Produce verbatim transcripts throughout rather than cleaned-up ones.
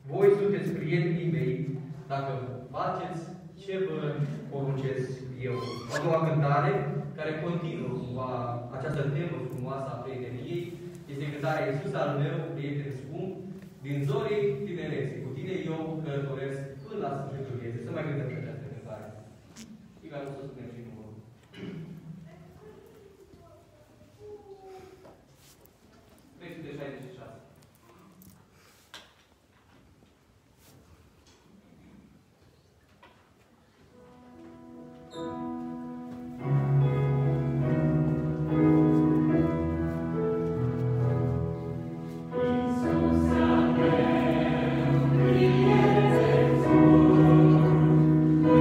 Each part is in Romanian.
Voi sunteți prietenii mei dacă faceți ce vă poruncesc eu. A doua cântare, care continuă cumva această temă frumoasă a prieteniei, este cântarea Iisus al meu, prieten scump, din zorii tinereții. Cu tine eu călătoresc până la sfârșitul vieții. Să mai cântăm pe această cântare. Iga, nu să spunem și numărul. trei sute șaizeci și șase. Iisus al meu, prieten scump,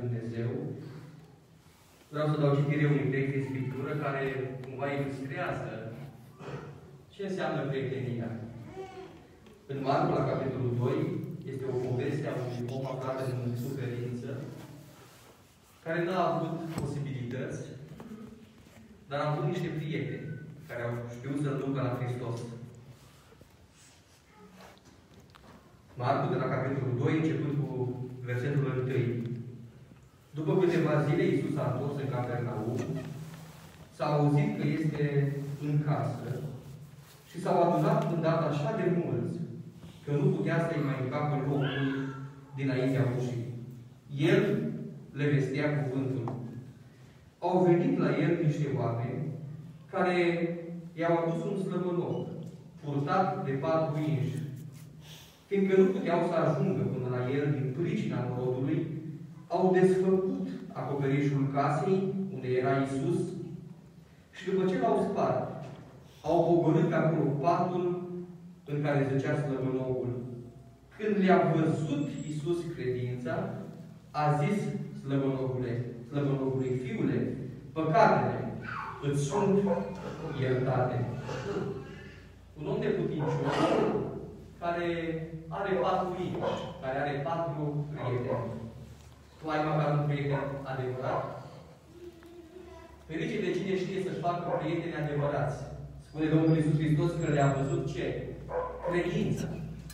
Dumnezeu, vreau să dau citire unui text din Scriptură care cumva ilustrează ce înseamnă prietenia. În Marcu, la capitolul doi, este o poveste a unui om aflat în suferință, care n-a avut posibilități, dar a avut niște prieteni care au știut să-L ducă la Hristos. Marcu, de la capitolul doi, începând cu versetul unu. După câteva zile, Iisus a întors în Capernaum, s-a auzit că este în casă și s-au adunat îndată așa de mulți că nu putea să-i mai încape locul dinaintea ușii. El le vestea cuvântul. Au venit la el niște oameni care i-au adus un slăbănoc, purtat de patru inși. Fiindcă nu puteau să ajungă până la el din pricina norodului, au desfăcut acoperișul casei unde era Iisus și după ce l-au spart, au pogorât acolo patul în care zăcea slăbănogul. Când le-a văzut Iisus credința, a zis slăbănogule, slăbănogului, fiule, păcatele îți sunt iertate. Un om neputincios care are patru inși, care are patru prieteni. Tu ai măcar un prieten adevărat? Ferice de cine știe să-și facă prieteni adevărați. Spune Domnul Iisus Hristos că le-a văzut ce? Credința.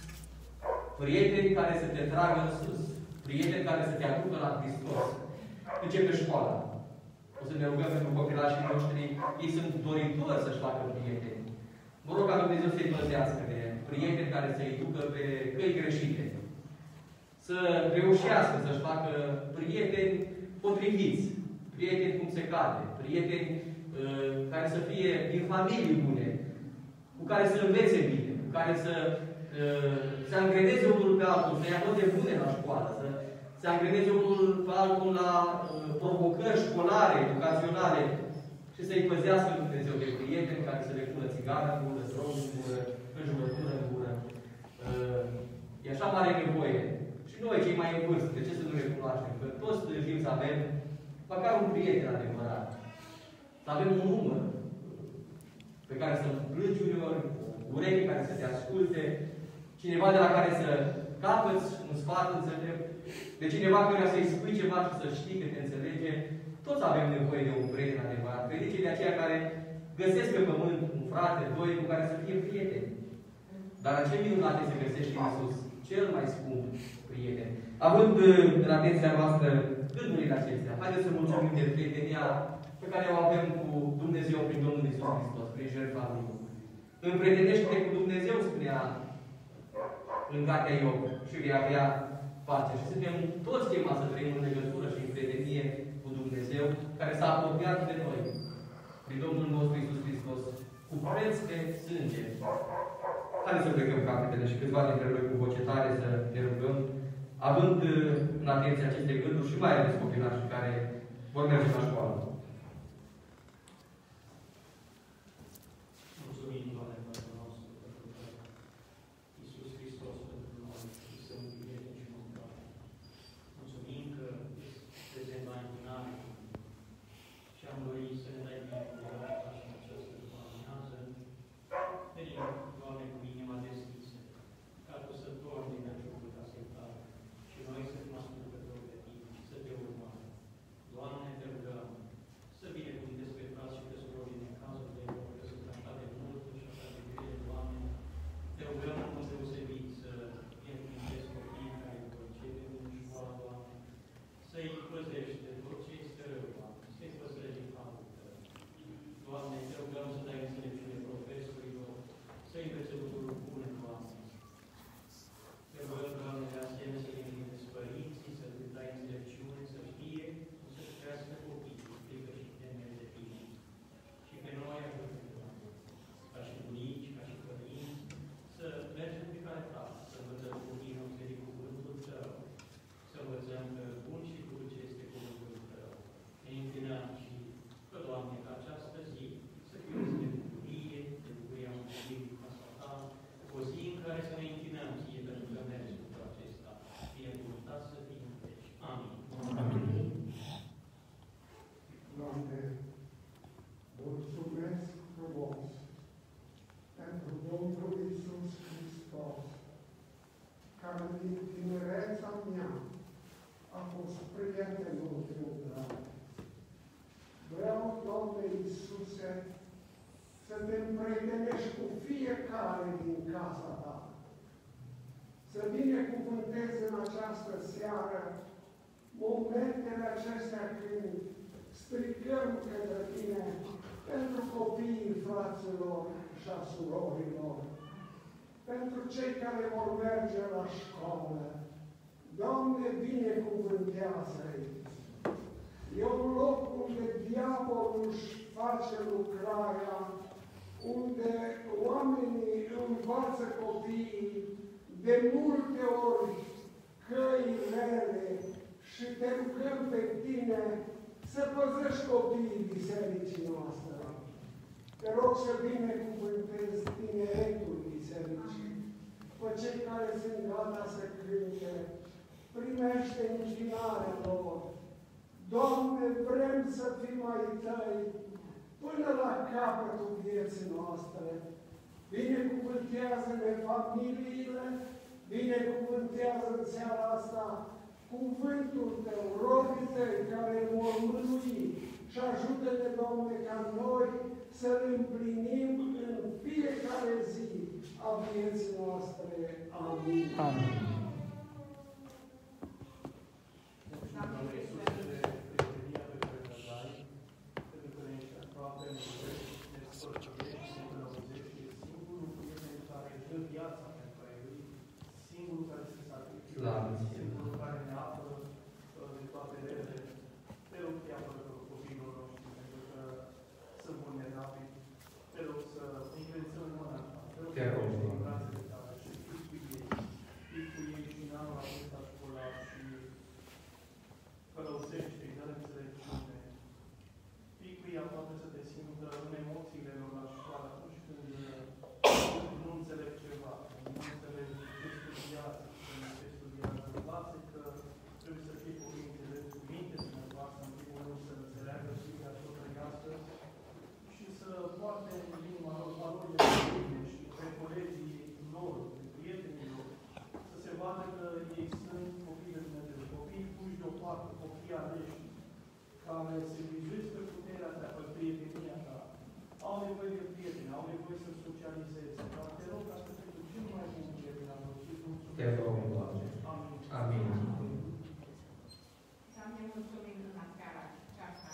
Prieteni care să te tragă în sus. Prieteni care să te aducă la Hristos. Începe școala. O să ne rugăm pentru copilașii noștri. Ei sunt doritori să-și facă prieteni. Mă rog ca Dumnezeu să-i păzească de prieteni care să-i ducă pe căi greșite. Să reușească să-și facă prieteni potriviți. Prieteni cum se cade. Prieteni uh, care să fie din familii bune. Cu care să învețe bine. Cu care să uh, se angreneze unul pe altul. Să ia note bune la școală. Să se angreneze unul pe altul la uh, provocări școlare, educaționale. Și să-i păzească Dumnezeu de prieteni care să le pună țigară în gură, strong în gură, înjurătură în gură. Uh, e așa mare nevoie. Și noi, cei mai în vârstă, de ce să nu recunoaștem? Că toți tânjim să avem măcar un prieten adevărat. Să avem un număr pe care să-l plângi uneori, urechi care să te asculte, cineva de la care să capăți un sfat înțelept, de cineva care să-i spui ceva și să știi că te înțelege. Toți avem nevoie de un prieten adevărat. Crediți de aceia care găsesc pe pământ un frate, doi, cu care să fie prieteni. Dar ce minunate se găsește în Iisus, cel mai scump prieten. Având în atenția noastră gândurile acestea, haideți să mulțumim de prietenia pe care o avem cu Dumnezeu prin Domnul Iisus Hristos, prin jertfa Lui. Împrietenește-te cu Dumnezeu, spunea în cartea Iov, și vei avea pace. Și suntem toți chemați să trăim în legătură și în prietenie cu Dumnezeu, care s-a apropiat de noi, prin Domnul nostru Iisus Hristos, cu preț de sânge. Haideți să plecăm capetele și câțiva dintre noi cu voce tare să ne rugăm, având în atenție aceste gânduri și mai ales copilașii care vor merge la școală. Mulțumim, Doamne, Tatăl nostru, pentru că Iisus Hristos pentru noi și să un prieten și mâncare. Mulțumim că ești prezent la închinare și am dorit să ne dai binecuvântarea ta și în această după-amiază. Venim, Doamne, cu inima deschisă, ca Tu să torni din ajunul casei Tale și noi să fim ascultători de Tine și să Te urmăm. Doamne, Te rugăm să binecuvântezi pe frați și pe surori din cazul de lor, că sunt așa de mult și așa de grele, Doamne. Te rugăm în mod deosebit să binecuvântezi copiii care vor începe în școală, Doamne, să-i păzești de tot ce este rău, Doamne, să-i păzești din harul Tău. Iisuse, să te împrietenești cu fiecare din casa ta. Să binecuvântezi în această seară momentele acestea când strigăm către tine pentru copiii fraților și a surorilor, pentru cei care vor merge la școală. Doamne, binecuvântează-i! E un loc unde diavolul își face lucrarea, unde oamenii învață copiii de multe ori căi rele și te rugăm pe tine să păzești copiii bisericii noastre. Te rog să binecuvântezi tineretul bisericii, pe cei care sunt gata să cânte, primește închinarea lor. Doamne, vrem să fim ai Tăi până la capătul vieții noastre. Binecuvântează-ne familiile, binecuvântează în seara asta cuvântul Tău, robii Tăi care vor mânui și ajută-ne, Doamne, ca noi să-L împlinim în fiecare zi a vieții noastre. Amin. Amin. Singurul care ne apără de toate relele. Te rog, te apără copiilor noștri, pentru că sunt vulnerabili. Te rog să influențăm mâna ta. Te rog să în brațele tale și fii cu ei. Fii cu ei și în anul acesta școlar și călăuzește-i, dă-le înțelepciune. Fii cu ei aproape să te simtă în emoțiile lor la școală atunci când nu înțeleg ceva, nu înțeleg ce studiază. Învață că trebuie să fie copii înțelepți, cu minte să învață, în primul rând să înțeleagă Sfânta să o trăiască și să poarte în inima lor valorile bune și pe colegii lor, pe prietenii lor, să se vadă că ei sunt copii de Dumnezeu, copii puși deoparte, copii aleși, care se vizuiesc pe puterea ta, pe prietenia ta. Au nevoie de prieteni, au nevoie să socializeze. Dar te rog ca să te duci cel mai bun prieten al lor și mulțumesc. Te rog, Doamne. Amin. Doamne, mulțumim în seara aceasta.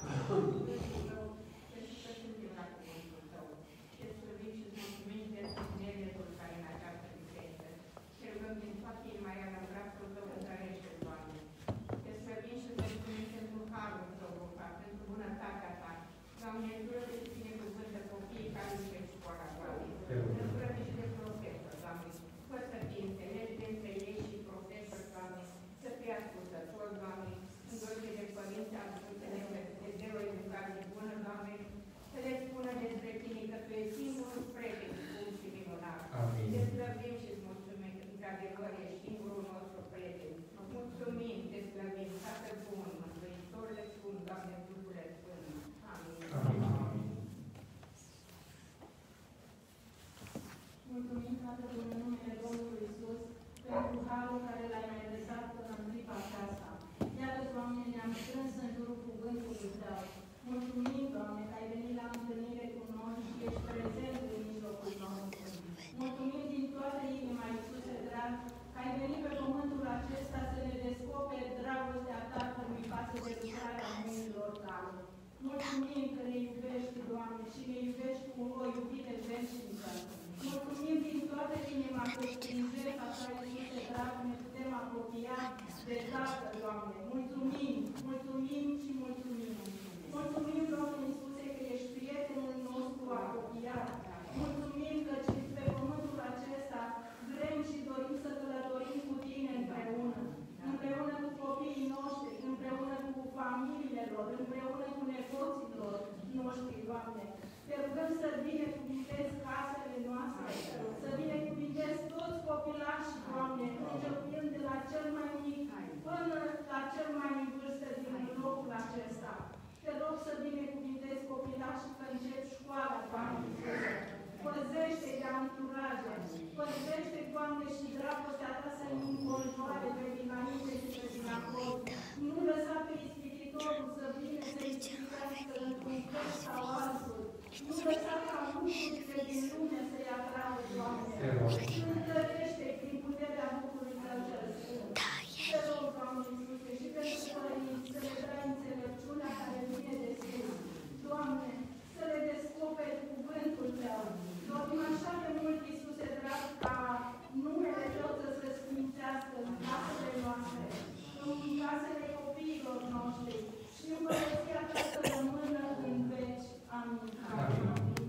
Să suntem la cuvântul Tău. Te slăvim și îți mulțumim pentru tineretul care în această biserică. Te rugăm din toată inima iar în brațul Tău întărește, Doamne. Te slăvim și îți mulțumim pentru harul Tău, pentru bunătatea Ta. Doamne, îndură-te și binecuvântă copiii care își școala, Doamne. Îndură-te și de profesori, Doamne. Fă să fii înțelepți între ei și profesori, Doamne. Să fie ascultători, Doamne. Îndură-te de părinți, ascultă-ne de de o educație bună, Doamne. Să le spună despre Tine că Tu ești singurul prieten bun și minunat. Amin. Te slăvim și îți mulțumim că, într-adevăr, ești singurul nostru prieten. Mulțumim, te slăvim, Tată bun, Mântuitor le spun, Doamne, Duhule Sfânt. Amin. Amin. Mulțumim, Tatăl, în numele Domnului Iisus, pentru harul care L-ai mai lăsat până în clipa aceasta. Iată, Doamne, ne-am strâns în jurul cuvântului Tău. Mulțumim, Doamne, că ai venit la întâlnire cu noi și ești prezent în mijlocul nostru. Mulțumim din toată inima, Iisuse drag, că ai venit pe pământul acesta să ne descoperi dragostea Tatălui față de lucrarea mâinilor Tale. Mulțumim că ne iubești, Doamne, și ne iubești cu o iubire veșnică. Mulțumim din toată inima că prin jertfa Ta, Iisuse drag, ne putem apropia de Tatăl, Doamne. Mulțumim, mulțumim și mulțumim. Mulțumim, Doamne Iisuse, că ești prietenul nostru apropiat. Mulțumim că pe pământul acesta vrem și dorim să călătorim cu Tine împreună. Împreună cu copiii noștri, împreună cu familiile lor, împreună cu nepoții lor noștri, Doamne. Te rugăm să binecuvintezi casele noastre, să binecuvintezi toți copilașii, Doamne, începând de la cel mai mic până la cel mai în vârstă din locul acesta. Te rog să binecuvintezi copilașii că încep școala, Doamne. Păzește de anturaje, păzește, Doamne, și dragostea Ta să ne înconjoare pe dinainte și pe dinacolo. Nu lăsa pe ispititorul să vină să ispitească într-un fel sau altul. dai înțelepciunea care vine de sus. Doamne, să le descoperi cuvântul Tău. Dorim așa de mult, Iisuse drag, ca numele Tău să se sfințească în casele noastre, în casele copiilor noștri și împărăția Ta să rămână în veci. Amin. Amin.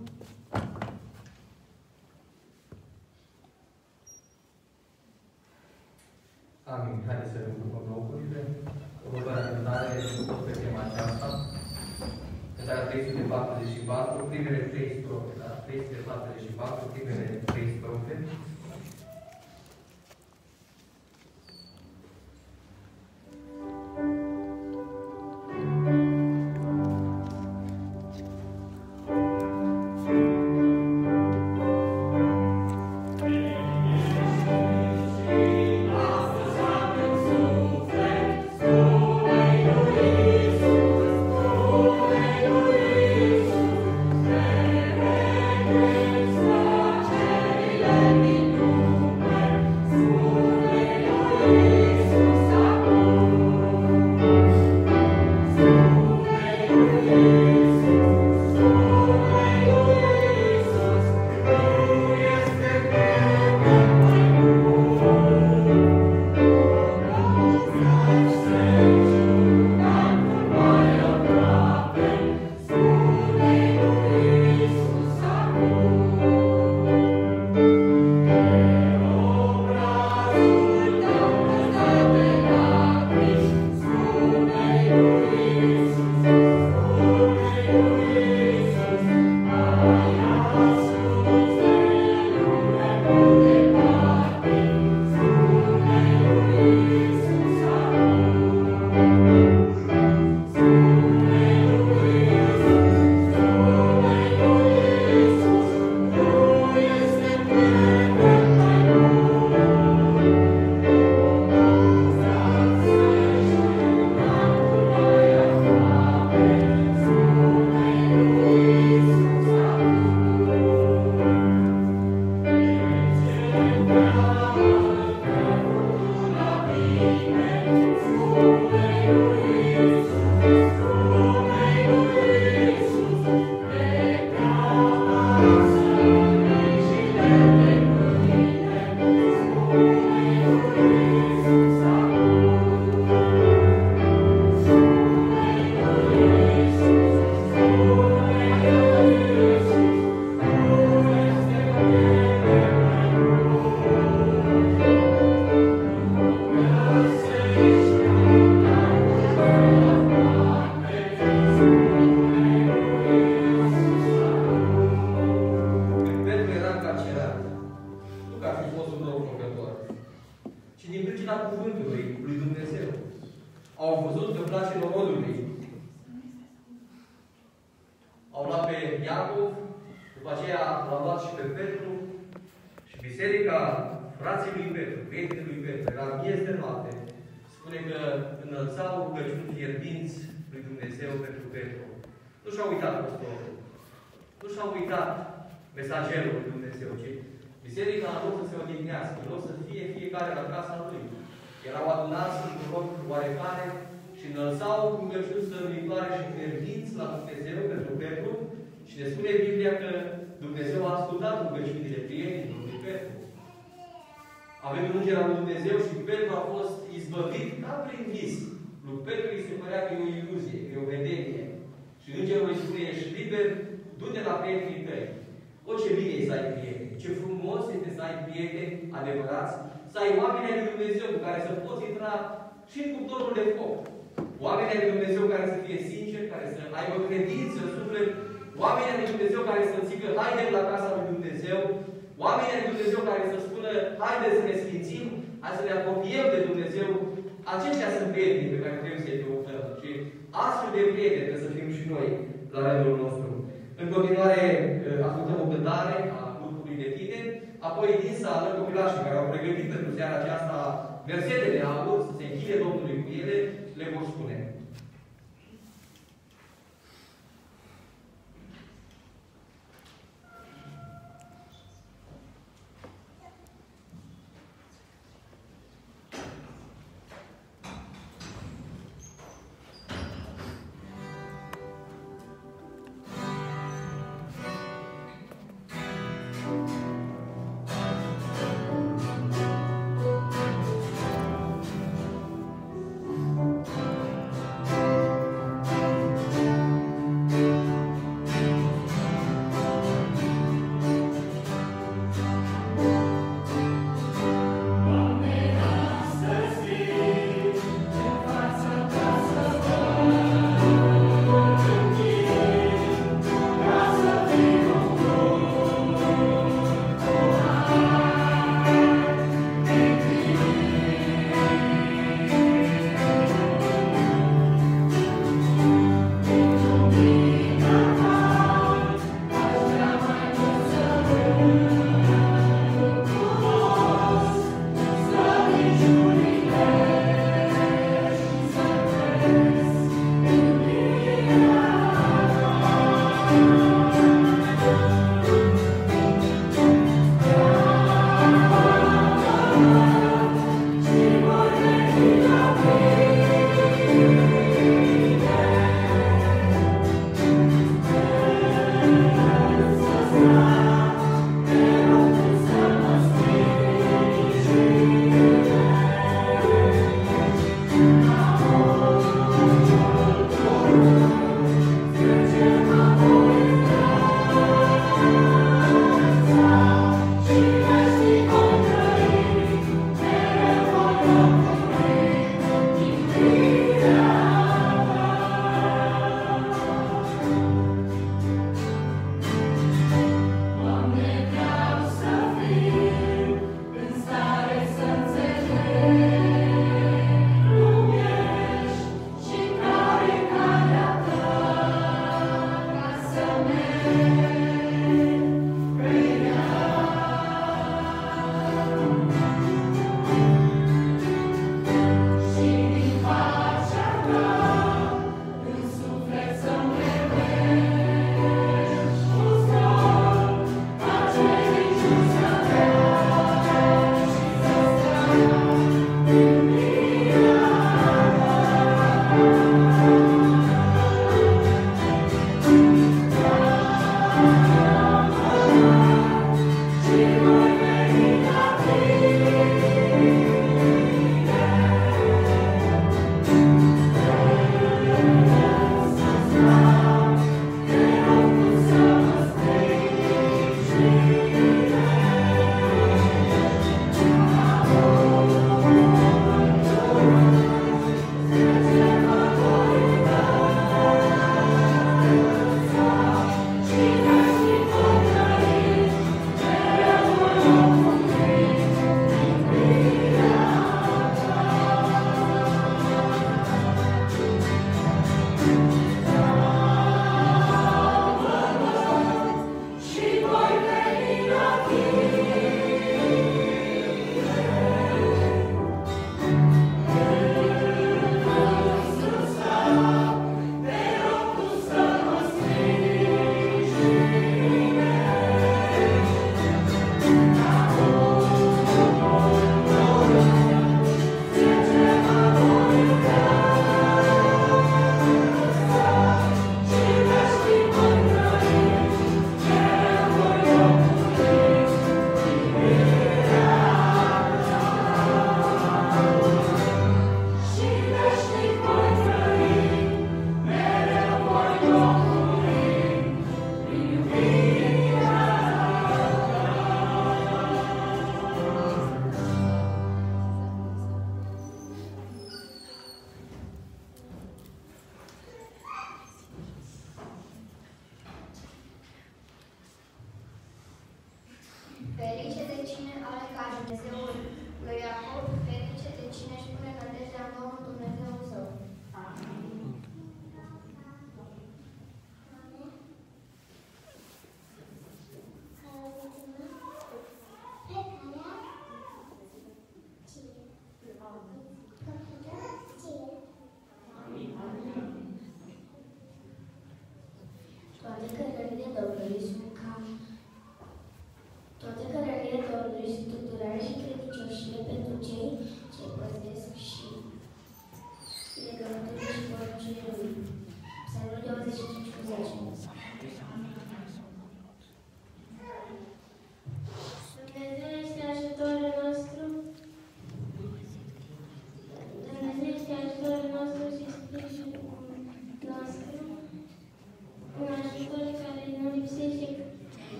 Amin. Haideți să ne ocupăm locurile. Următoarea cântare tot pe tema aceasta. Cântarea trei sute patruzeci și patru, primele trei strofe, da? trei sute patruzeci și patru, primele trei strofe. În continuare, ascultăm o cântare a grupului de tineri, apoi din sală, copilașii care au pregătit pentru seara aceasta versetele aur, să se închide Domnului cu ele, le vor spune.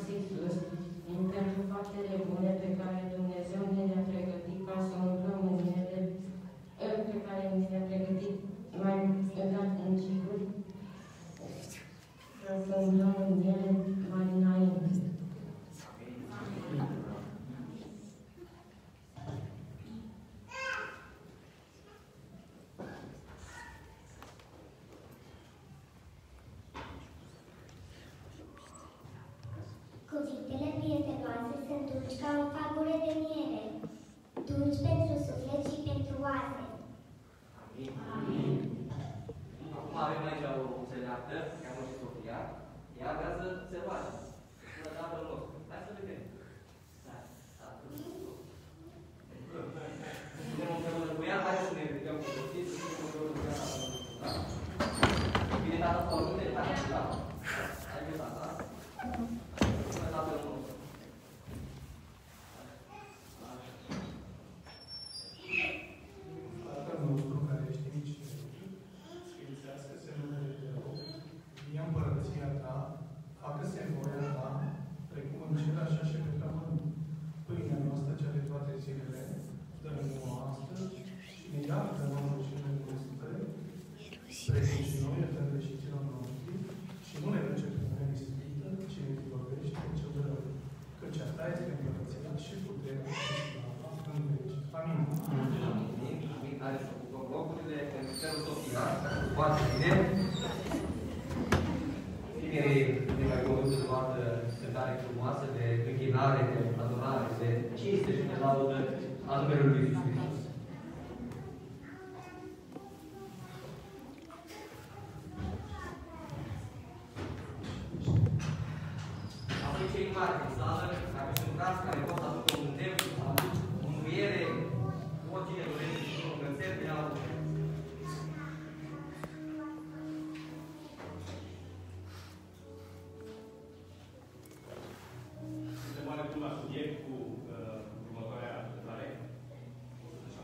Iisus, pentru faptele bune pe care Dumnezeu ne le-a pregătit ca să umplăm în ele, pe care ne le-a pregătit mai dat în cicluri, ca să umplăm în ele mai înainte. Cuvintele prietenoase sunt dulci ca o fagură de miere, dulci pentru suflet și pentru oase. Amin. Amin. Acum avem aici o înțeleaptă, cheamă și Sofia. Ea vrea să se roage. Bună Tatăl nostru. Hai să vedem. Da. Tatăl nostru. Suntem împreună cu ea, hai să ne ridicăm cu toții, să fim împreună cu ea Tatăl nostru. Da? Bine, Tatăl sau nu de Tatăl, da? Hai cu Tata. Bună Tatăl nostru. Tatăl nostru care ești în ceruri, sfințească-se numele Tău, vie împărăția Ta, facă-se voia Ta, precum în cer, așa și pe pământ. Pâinea noastră cea de toate zilele, dă-ne nouă astăzi și ne iartă nouă rușinile noastre, precum și noi iertăm greșiților noștri, și nu ne duce pe noi în ispită, ci ne izbăvește de cel rău. Căci a Ta este împărăția și puterea și slava în veci. Amin. Amin. Hai să ocupăm locurile pentru Sfântul Sofia, foarte bine. Tinerii de care conduc o altă cântare frumoasă de închinare, de adorare, de cinste și de laudă a numelui Lui Iisus Hristos. Apoi cei mari din sală, care sunt frați, care pot să aducă un îndemn, o mângâiere, oricine dorește și un concert de altă. Suntem oarecum la subiect cu uh, următoarea cântare. O să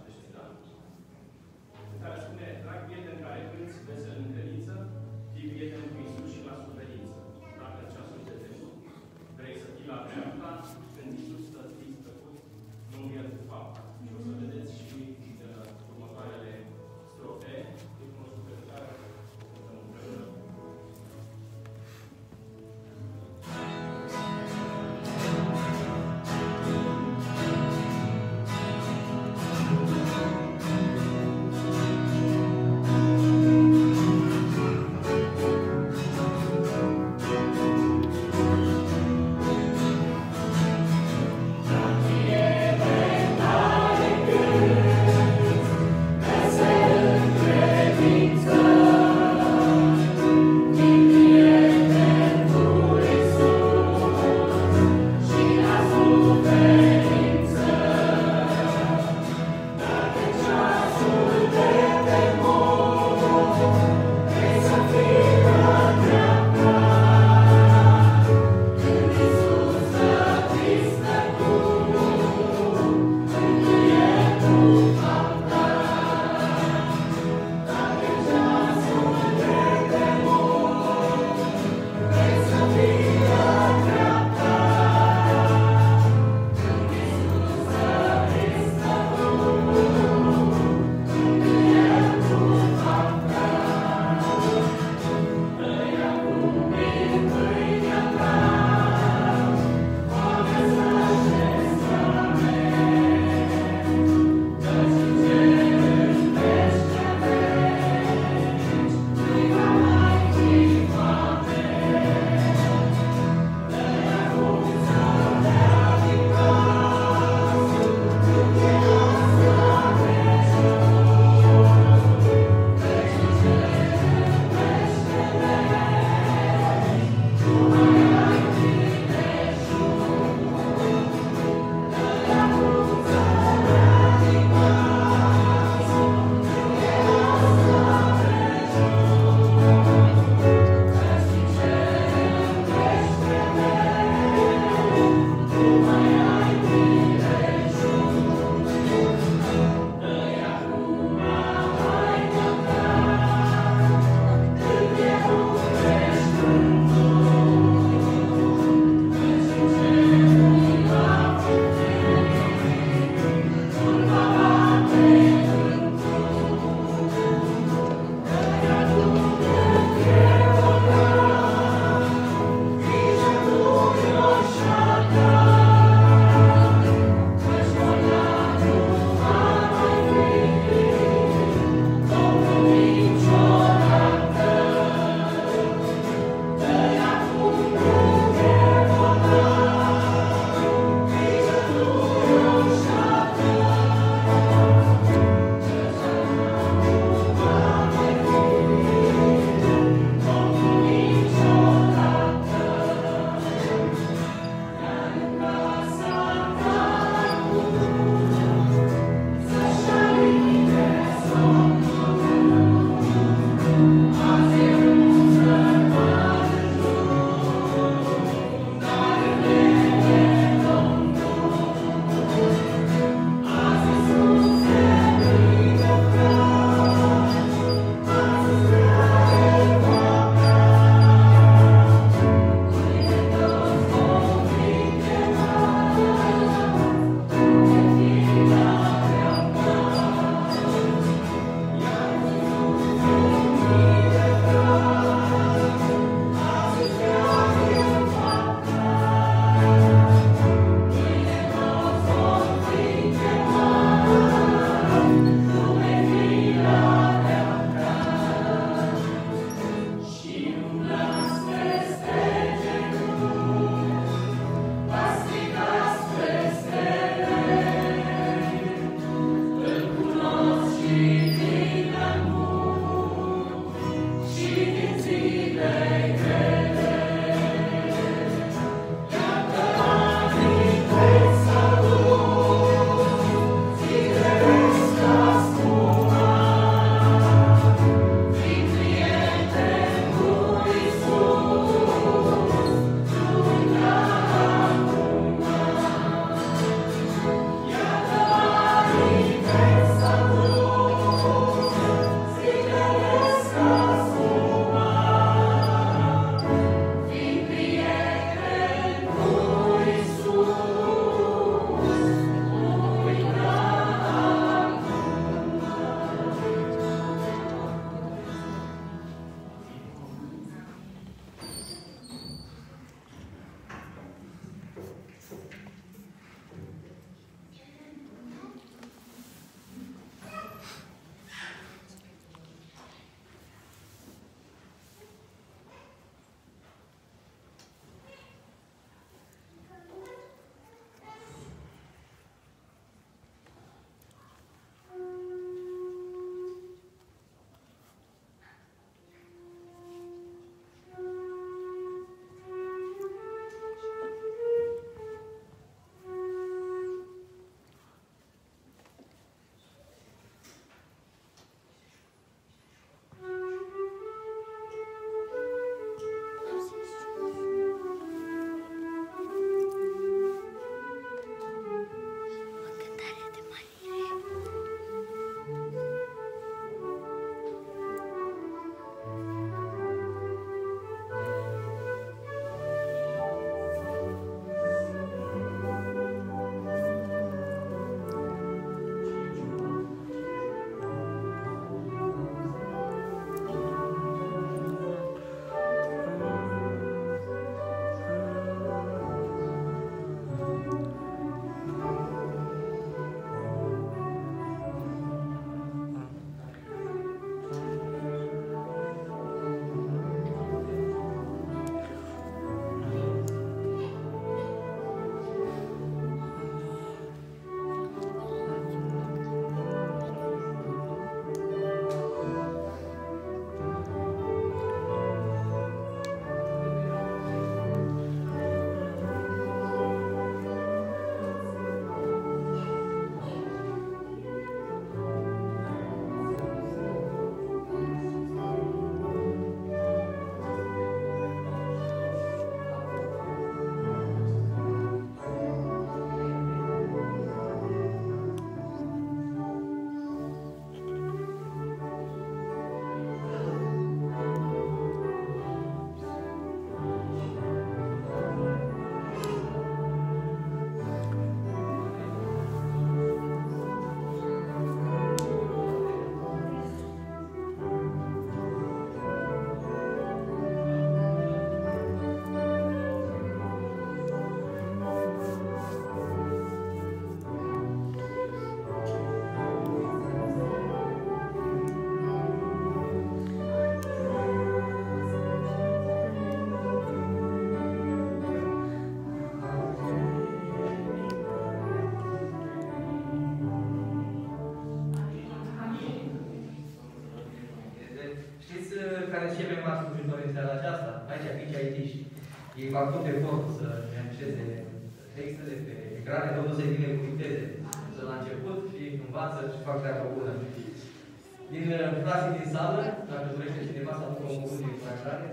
sunt cei mai mari slujitori în seara aceasta, aici, fiici aici. Ei fac tot efortul să ne așeze textele pe ecrane, Domnul să-i binecuvinteze. Să la început și învață și fac treaba bună. Din frații din sală, dacă dorește cineva să aducă un cuvânt de încurajare.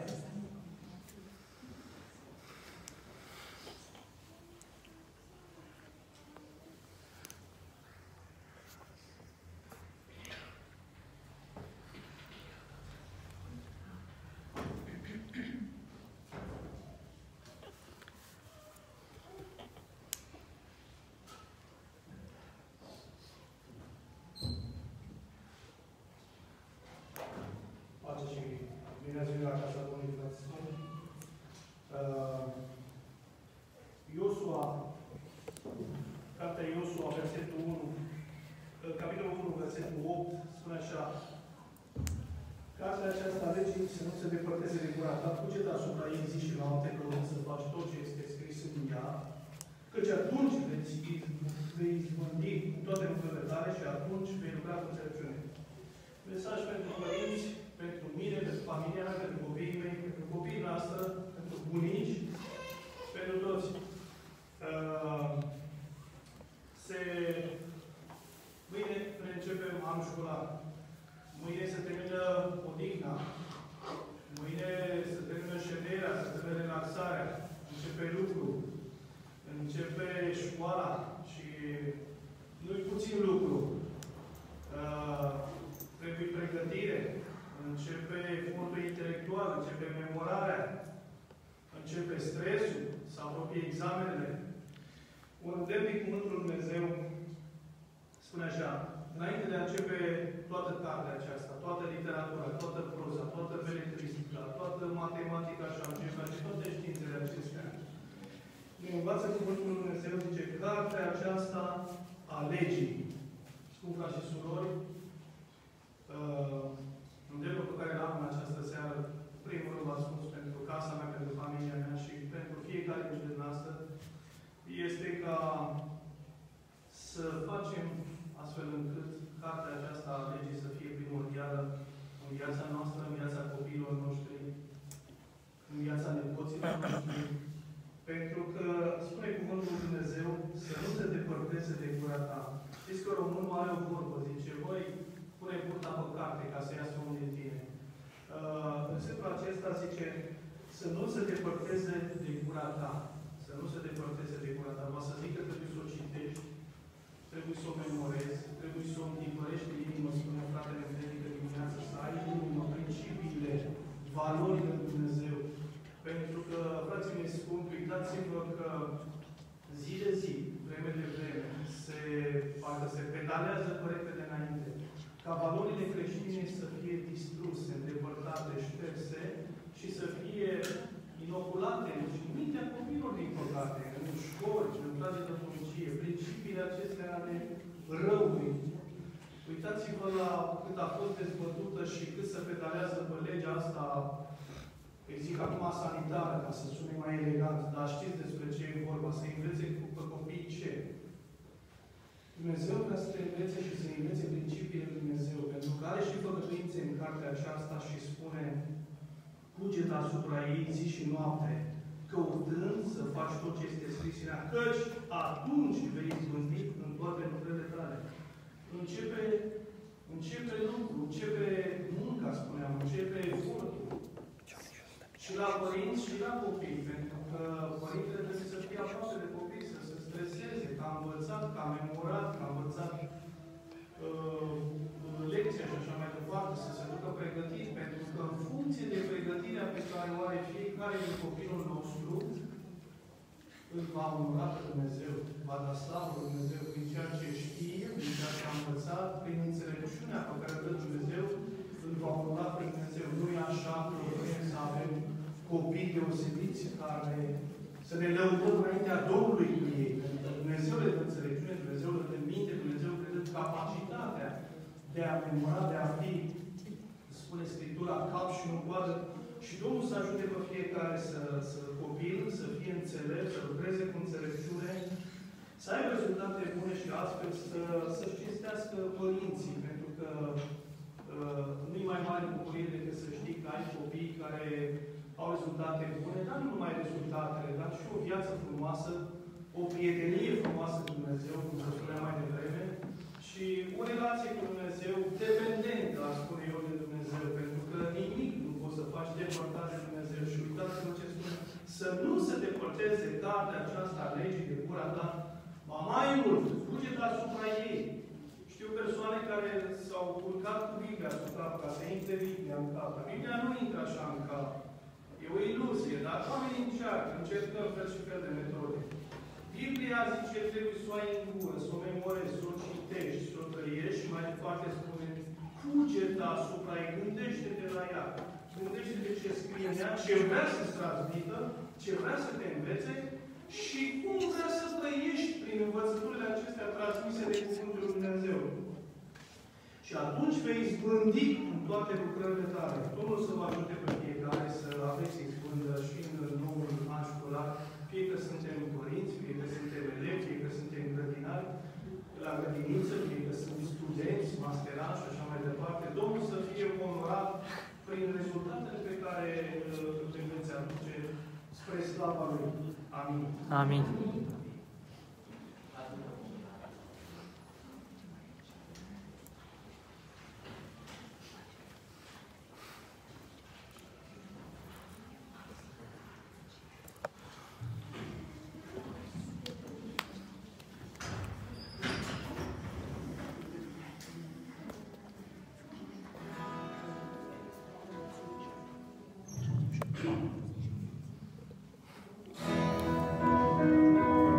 Iosua, cartea Iosua, versetul unu, capitolul unu, versetul opt, spune așa: cartea aceasta a legii să nu se depărteze de gura ta, cugetă asupra ei zi și noapte, căutând să faci tot ce este scris în ea, căci atunci vei izbândi în toate lucrurile tale și atunci vei lucra cu înțelepciune. Mesaj pentru părinți, pentru mine, pentru familia mea, pentru copiii mei, pentru copiii noastre, pentru bunici, pentru toți. Uh, se... Mâine ne începem anul școlar. Mâine se termină odihna. Mâine se termină șederea, se termină relaxarea. Începe lucru. Începe școala. Și nu-i puțin lucru. Uh, trebuie pregătire. Începe efortul intelectual, începe memorarea, începe stresul, se apropie examenele. Un îndemn din Cuvântul Lui Dumnezeu spune așa: înainte de a începe toată cartea aceasta, toată literatura, toată proza, toată beletristica, toată matematica și algebra și toate științele acestea, ne învață Cuvântul Lui Dumnezeu, zice, cartea aceasta a legii. Spun, frați și surori, uh, îndemnul pe care l-am în această seară, primul rând v-am spus, pentru casa mea, pentru familia mea și pentru fiecare dintre noastre, este ca să facem astfel încât cartea aceasta a legii să fie primordială în viața noastră, în viața copiilor noștri, în viața nepoților noștri, pentru că spune Cuvântul Lui Dumnezeu să nu se depărteze de gura ta. Știți că românul are o vorbă, zice, voi pune burta pe carte ca să iasă unul din tine. Uh, versetul acesta zice să nu se depărteze de gura ta. Să nu se depărteze de gura ta. Va să zic că trebuie să o citești, trebuie să o memorezi, trebuie să o întipărești în inimă, spune fratele în predică dimineață, să ai în inimă principiile, valorile lui Dumnezeu. Pentru că, frații mei spun, uitați-vă că zi de zi, vreme de vreme, se, parcă se pedalează pe repede înainte. Ca valorile creștine să fie distruse, îndepărtate, șterse și să fie inoculate în mintea copiilor, din păcate, în școli, în clasele de poliție, principiile acestea ale răului. Uitați-vă la cât a fost dezbătută și cât se pedalează pe legea asta, îi zic acum sanitară, ca să sune mai elegant, dar știți despre ce e vorba, să învețe pe copii ce? Dumnezeu vrea să te învețe și să învețe principiile lui Dumnezeu, pentru că are și făgăduințe în cartea aceasta și spune: cugetă asupra ei zi și noapte, căutând să faci tot ce este scris în ea, căci atunci vei izbândi în toate lucrurile tale. Începe, începe lucru, începe munca, spuneam, începe efortul. Și la părinți și la copii, pentru că părintele trebuie să fie aproape de copii, să se streseze, că a învățat, că a memorat, că a învățat uh, lecția și așa mai departe, să se ducă pregătit, pentru că în funcție de pregătirea pe care o are fiecare din copilul nostru, îl va onora pe Dumnezeu, va da slavă lui Dumnezeu prin ceea ce știe, prin ceea ce a învățat, prin înțelepciunea pe care o dă Dumnezeu, îl va onora pe Dumnezeu. Nu e așa că vrem să avem copii deosebiți care să ne lăudăm înaintea Domnului cu ei. Pentru că Dumnezeu le dă înțelepciune, Dumnezeu le dă minte, Dumnezeu le dă capacitatea de a memora, de a fi, spune Scriptura, cap și nu coadă. Și Domnul să ajute pe fiecare să, să copil, să fie înțelept, să lucreze cu înțelepciune, să aibă rezultate bune și astfel să, să-și cinstească părinții. Pentru că uh, nu-i mai mare bucurie decât să știi că ai copii care au rezultate bune, dar nu numai rezultatele, dar și o viață frumoasă, o prietenie frumoasă cu Dumnezeu, cum se spunea mai devreme, și o relație cu Dumnezeu dependentă, aș spune eu, de Dumnezeu, pentru că nimic nu poți să faci depărtat de Dumnezeu. Și uitați-vă ce spune, să nu se depărteze cartea aceasta a legii de gura ta, ba mai mult, cugetă asupra ei. Știu persoane care s-au urcat cu Biblia asupra ca să intre Biblia în cap. Biblia nu intră așa în cap. E o iluzie, dar oamenii încearcă, încercăm fel și fel de metode. Biblia zice, trebuie să o ai în gură, să o memorezi, să o citești, să o trăiești și mai departe spune, cugetă asupra ei, gândește-te la ea, gândește-te ce scrie în ea, ce vrea să-ți transmită, ce vrea să te învețe și cum vrea să trăiești prin învățăturile acestea transmise de Cuvântul Lui Dumnezeu. Și atunci vei izbândi în toate lucrările tale. Domnul să vă ajute pe fiecare să aveți izbândă și în noul an școlar, fie că suntem părinți, fie că suntem elevi, fie că suntem grădinari, la grădiniță, fie că sunt studenți, masterași și așa mai departe. Domnul să fie onorat prin rezultatele pe care le veți aduce spre slava Lui. Amin. Amin. Amin.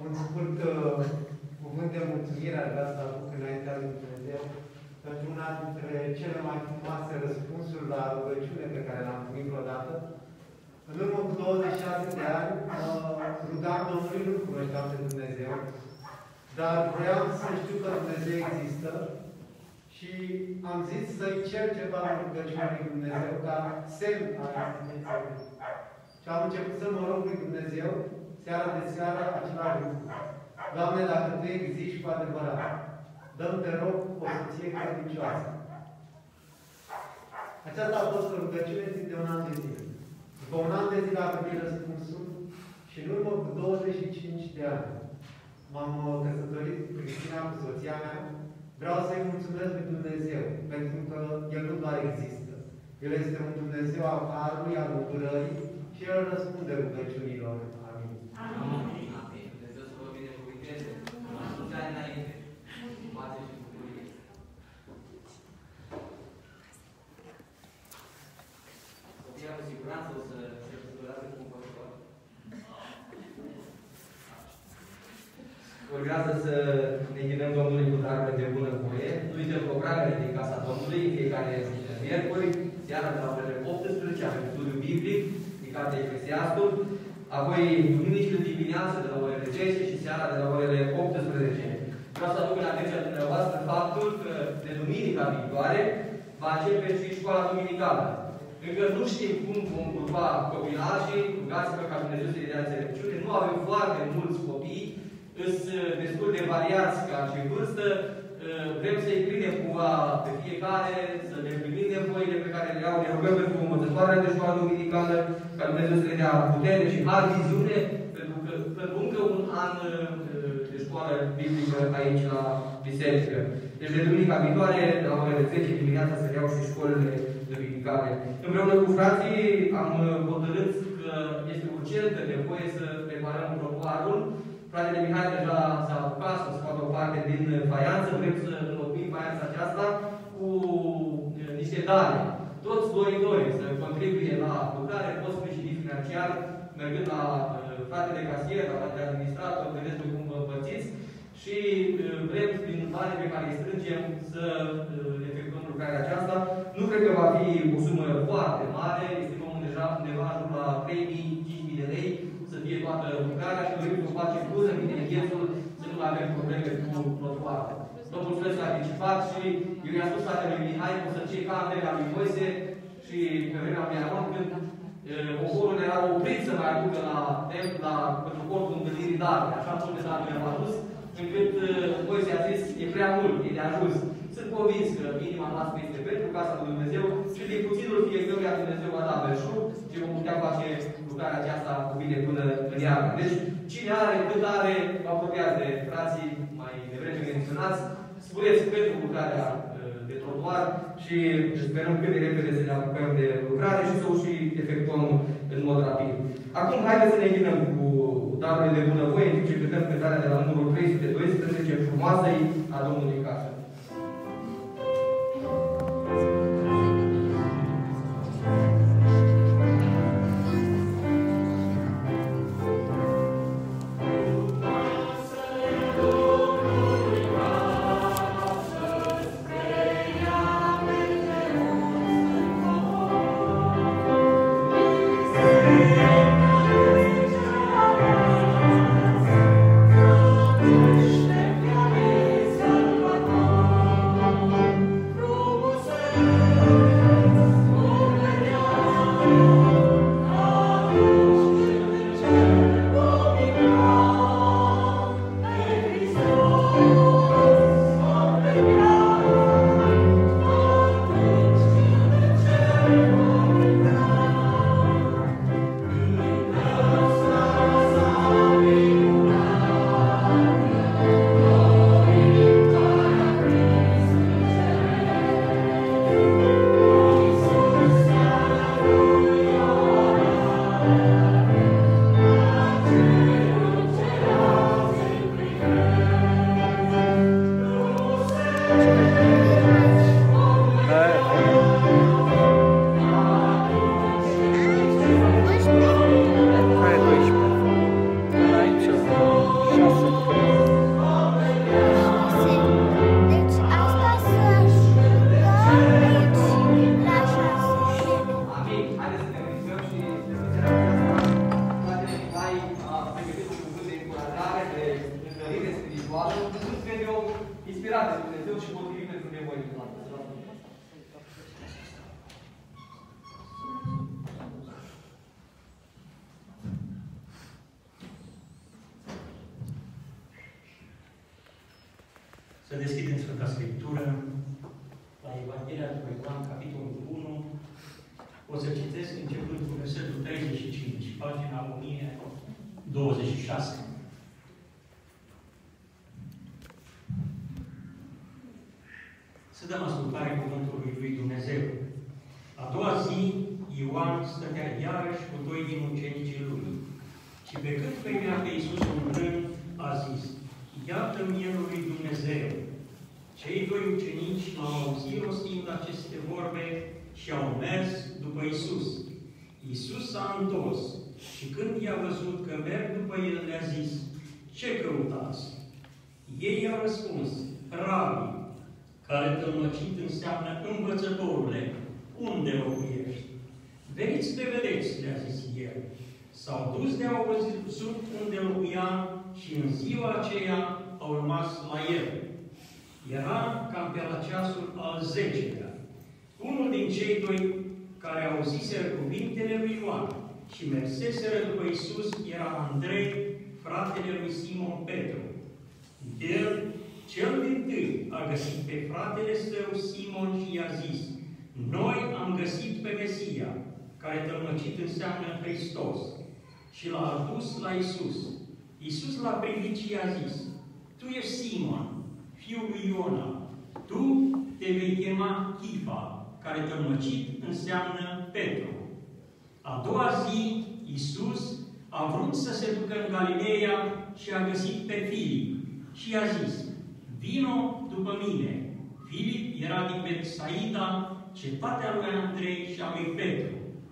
un scurt uh, cuvânt de mulțumire aș vrea să aduc înaintea lui Dumnezeu pentru una dintre cele mai frumoase răspunsuri la rugăciune pe care le-am primit vreodată. În urmă cu douăzeci și șase de ani, uh, rugam Domnului, nu cunoșteam pe Dumnezeu, dar vreau să știu că Dumnezeu există și am zis să-i cer ceva în rugăciunea lui Dumnezeu ca semn al existenței lui. Și am început să mă rog lui Dumnezeu, seara de seară, același lucru. Doamne, dacă Tu existi cu adevărat, dă-mi, te rog, o soție credincioasă. Aceasta a fost o rugăciune timp de un an de zile. După un an de zile a primit răspunsul și în urmă cu douăzeci și cinci de ani m-am căsătorit cu Cristina, cu soția mea. Vreau să-i mulțumesc lui Dumnezeu, pentru că El nu doar există. El este un Dumnezeu al harului, al lucrării și El răspunde rugăciunilor. Amin. Amin. Amin. Dumnezeu să vă binecuvânteze. Mulți ani înainte. Pace și bucurie. Sofia, cu siguranță o să se căsătorească cu un păstor. Urmează să ne închinăm Domnului cu dragă de bună voie. Nu uităm programele din Casa Domnului, în fiecare miercuri, seara de la orele optsprezece, avem studiu biblic din Cartea Eclesiastul, apoi duminicile dimineață de la orele zece și seara de la orele optsprezece. Vreau să aduc în atenția dumneavoastră faptul că de duminica viitoare va începe și școala duminicală. Încă nu știm cum vom curva copilașii, rugați-vă ca Dumnezeu să-i dea înțelepciune. Nu avem foarte mulți copii, sunt destul de variați ca și vârstă. Vrem să-i prindem cumva pe fiecare, să ne primim nevoile pe care le au. Ne rugăm pentru învățătoarea de școală duminicală, ca Dumnezeu să le dea putere și har, viziune, pentru că pentru încă un an de școală biblică aici la biserică. Deci de duminica viitoare, de la orele zece dimineața, să iau și școlile duminicale. Împreună cu frații am hotărât că este urgentă nevoie să preparăm trotuarul. Fratele Mihai deja s-a apucat să scoată o parte din faianță. Vrem să înlocuim faianța aceasta cu niște dare. Toți dorindorii să contribuie la lucrare, pot sprijini financiar, mergând la uh, fratele casier, la fratele administrator, vedeți cum vă împărțiți. Și uh, vrem, prin banii pe care îi strângem, să uh, efectuăm lucrarea aceasta. Nu cred că va fi o sumă foarte mare, estimăm deja undeva la trei mii - cinci mii de lei, să fie toată lucrarea și dorim să o facem până vine iesul, să nu avem probleme cu trotuarul. Vă mulțumesc că anticipat și eu i-am spus fratelui Mihai că o să încerc ca în vremea lui Moise și pe vremea lui Aron, când poporul era oprit să mai aducă la templu, la pentru corpul întâlnirii darului. Așa multe daruri le-am adus, încât Moise a zis, e prea mult, e de ajuns. Sunt convins că inima noastră este pentru casa lui Dumnezeu și din puținul fiecăruia Dumnezeu va da belșug și vom putea face lucrarea aceasta cu bine până în iarnă. Deci, cine are, cât are, vă apropiați de frații mai devreme menționați, spuneți pentru lucrarea de trotuar și sperăm cât de repede să ne apucăm de lucrare și să o și efectuăm în mod rapid. Acum, haideți să ne închinăm cu darurile de bunăvoie, în timp ce cântăm cântarea de la numărul trei sute doisprezece, frumoasă-i a Domnului casă. Șase. deschidem Sfânta Scriptură la Evanghelia după Ioan, capitolul unu. O să citesc începând cu versetul treizeci și cinci, pagina o mie douăzeci și șase. Să dăm ascultare cuvântului lui Dumnezeu. A doua zi, Ioan stătea iarăși cu doi din ucenicii lui. Și pe cât privea pe Iisus umblând, a zis: Iată Mielul lui Dumnezeu. Cei doi ucenici l-au auzit rostind aceste vorbe și au mers după Iisus. Iisus s-a întors și când i-a văzut că merg după el, le-a zis: Ce căutați? Ei i-au răspuns: Rabi, care tălmăcit înseamnă învățătorule, unde locuiești? Veniți să vedeți, le-a zis el. S-au dus de au văzut unde locuia și în ziua aceea au rămas la el. Era cam pe la ceasul al zecelea. Unul din cei doi care auziseră cuvintele lui Ioan și merseseră după Iisus era Andrei, fratele lui Simon Petru. El, cel din tâi, a găsit pe fratele său Simon și i-a zis: Noi am găsit pe Mesia, care tălmăcit înseamnă Hristos. Și l-a adus la Iisus. Iisus l-a privit și i-a zis: Tu ești Simon, fiul lui Iona. Tu te vei chema Chifa, care tălmăcit înseamnă Petru. A doua zi, Iisus a vrut să se ducă în Galileea și a găsit pe Filip și i-a zis: Vino după mine. Filip era din Betsaida, cetatea lui Andrei și a lui Petru.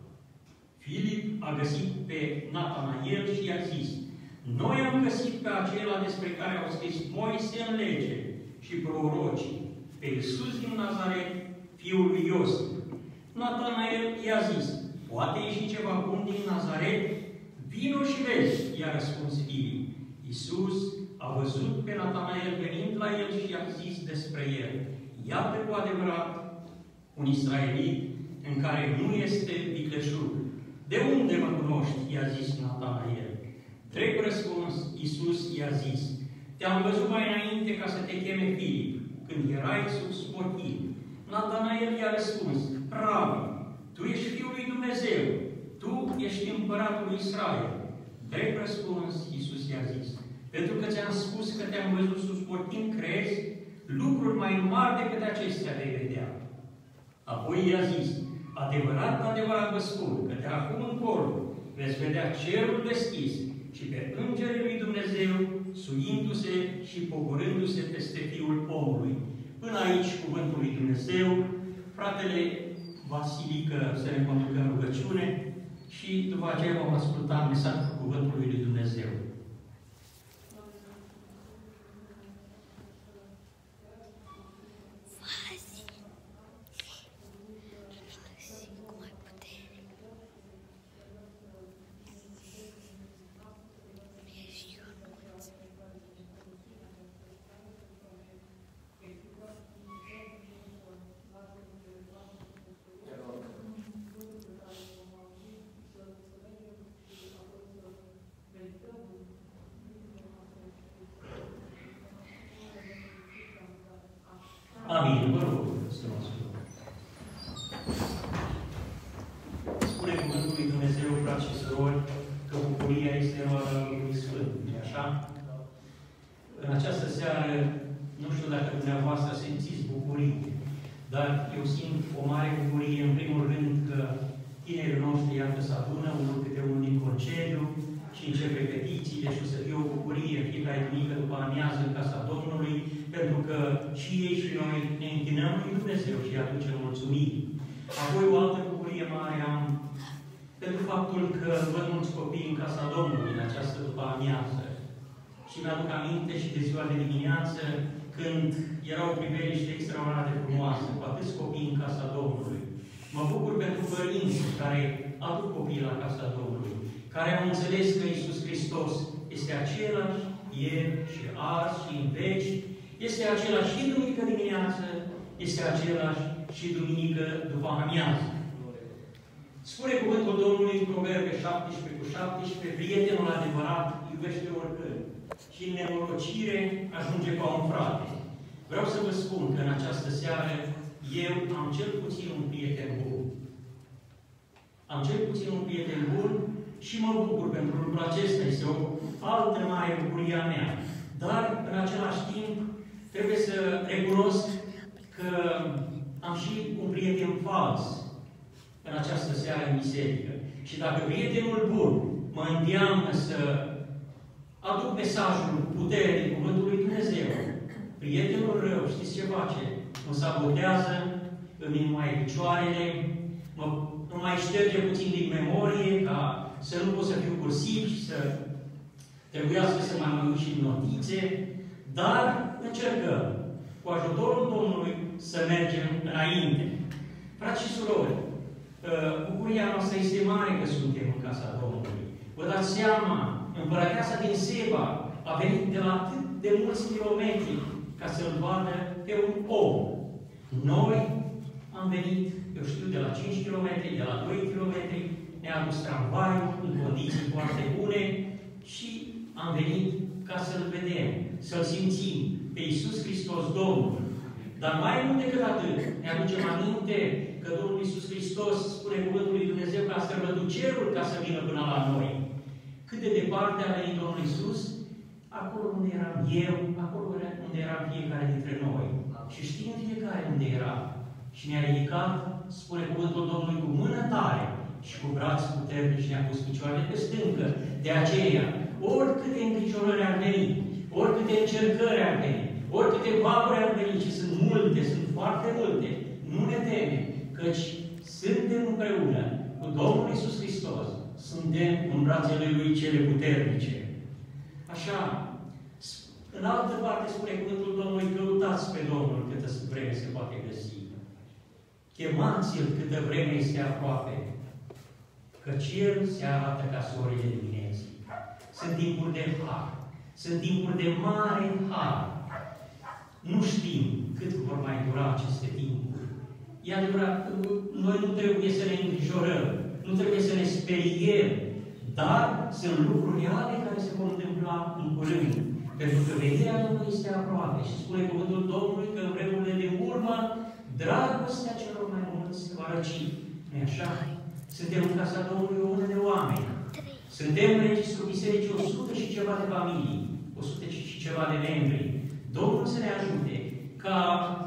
Filip a găsit pe Natanael și i-a zis: Noi am găsit pe acela despre care au scris Moise în lege și prorocii, pe Iisus din Nazaret, fiul lui Iosif. Natanael i-a zis: Poate ieși ceva bun din Nazaret? Vino și vezi, i-a răspuns Filip. Iisus a văzut pe Natanael venind la el și i-a zis despre el: Iată cu adevărat un israelit în care nu este vicleșug. De unde mă cunoști? I-a zis Natanael. Drept răspuns, Iisus i-a zis: Te-am văzut mai înainte ca să te cheme Filip, când erai sub spotin. Natanael i-a răspuns: Rabi, tu ești Fiul lui Dumnezeu, tu ești împăratul lui Israel. Drept răspuns, Iisus i-a zis: Pentru că ți-am spus că te-am văzut sub spotin, crezi? Lucruri mai mari decât acestea vei vedea. Apoi i-a zis: Adevărat, adevărat vă spun că de acum încolo veți vedea cerul deschis și pe îngerii lui Dumnezeu suindu-se și pogorându-se peste Fiul omului. Până aici cuvântul lui Dumnezeu. Fratele Vasilică să ne conducă în rugăciune și după aceea vom asculta mesajul cuvântului lui Dumnezeu. Amin. Vă rog să mă ascultă. Spune cuvântul lui Dumnezeu, frați și surori, că bucuria este roada lui Sfânt. Nu-i așa? În această seară, nu știu dacă dumneavoastră simțiți bucurie, dar eu simt o mare bucurie, în primul rând, că tinerii noștri, iată, se adună, unul câte unul din concediu și începe repetițiile și o să fie o bucurie fiecare duminică după amiază în casa Domnului, pentru că și ei și noi ne închinăm lui Dumnezeu și îi aducem mulțumiri. Apoi o altă bucurie mare am pentru faptul că văd mulți copii în casa Domnului în această după amiază. Și mi-aduc aminte și de ziua de dimineață, când erau priveliște extraordinar de frumoase, cu atâți copii în casa Domnului. Mă bucur pentru părinții care aduc copiii la casa Domnului, care au înțeles că Iisus Hristos este același ieri și azi și în veci, este același și duminică dimineață, este același și duminică după amiază. Spune cuvântul Domnului în Proverbe șaptesprezece cu șaptesprezece, prietenul adevărat iubește oricând și în nenorocire ajunge ca un frate. Vreau să vă spun că în această seară eu am cel puțin un prieten bun. Am cel puțin un prieten bun și mă bucur pentru lucrul acesta. Este o altă mare bucurie a mea. Dar, în același timp, trebuie să recunosc că am și un prieten fals în această seară în biserică. Și dacă prietenul bun mă îndeamnă să aduc mesajul puterii din Cuvântul lui Dumnezeu, prietenul rău, știți ce face? Mă sabotează, îmi înmoaie picioarele, mă, mă mai șterge puțin din memorie, ca să nu pot să fiu cursiv și să trebuiască să mai mă duc și notițe, dar încercăm, cu ajutorul Domnului, să mergem înainte. Frați și surori, bucuria noastră este mare că suntem în casa Domnului. Vă dați seama, împărăteasa din Seba a venit de la atât de mulți kilometri ca să-L vadă pe un om. Noi am venit, eu știu, de la cinci kilometri, de la doi kilometri, ne-a adus tramvaiul în condiții foarte bune și am venit ca să-L vedem, să-L simțim pe Iisus Hristos Domnul. Dar mai mult decât atât, ne aducem aminte că Domnul Iisus Hristos spune cuvântul lui Dumnezeu că a străbătut cerul ca să vină până la noi. Cât de departe a venit Domnul Iisus? Acolo unde eram eu, acolo unde era fiecare dintre noi. Și știm fiecare unde era. Și ne-a ridicat, spune cuvântul Domnului, cu mână tare și cu braț puternic ne-a pus picioarele pe stâncă. De aceea, oricâte îngrijorări ar veni, oricâte încercări ar veni, oricâte valuri ar veni, și sunt multe, sunt foarte multe, nu ne temem, căci suntem împreună cu Domnul Iisus Hristos. Suntem în brațele Lui cele puternice. Așa, în altă parte spune cuvântul Domnului, căutați pe Domnul câtă vreme se poate găsi. Chemați-L câtă vreme este aproape, căci El se arată ca soarele dimineții. Sunt timpuri de har, sunt timpuri de mare har. Nu știm cât vor mai dura aceste timpuri. E adevărat, noi nu trebuie să ne îngrijorăm, nu trebuie să ne speriem, dar sunt lucruri reale care se vor întâmpla în curând. Pentru că venirea Domnului este aproape și spune cuvântul Domnului că în vremurile de urmă dragostea celor mai mulți se va răci. Nu-i așa? Suntem în casa Domnului o mână de oameni. Suntem în registrul bisericii o sută și ceva de familii, o sută și ceva de membri. Domnul să ne ajute ca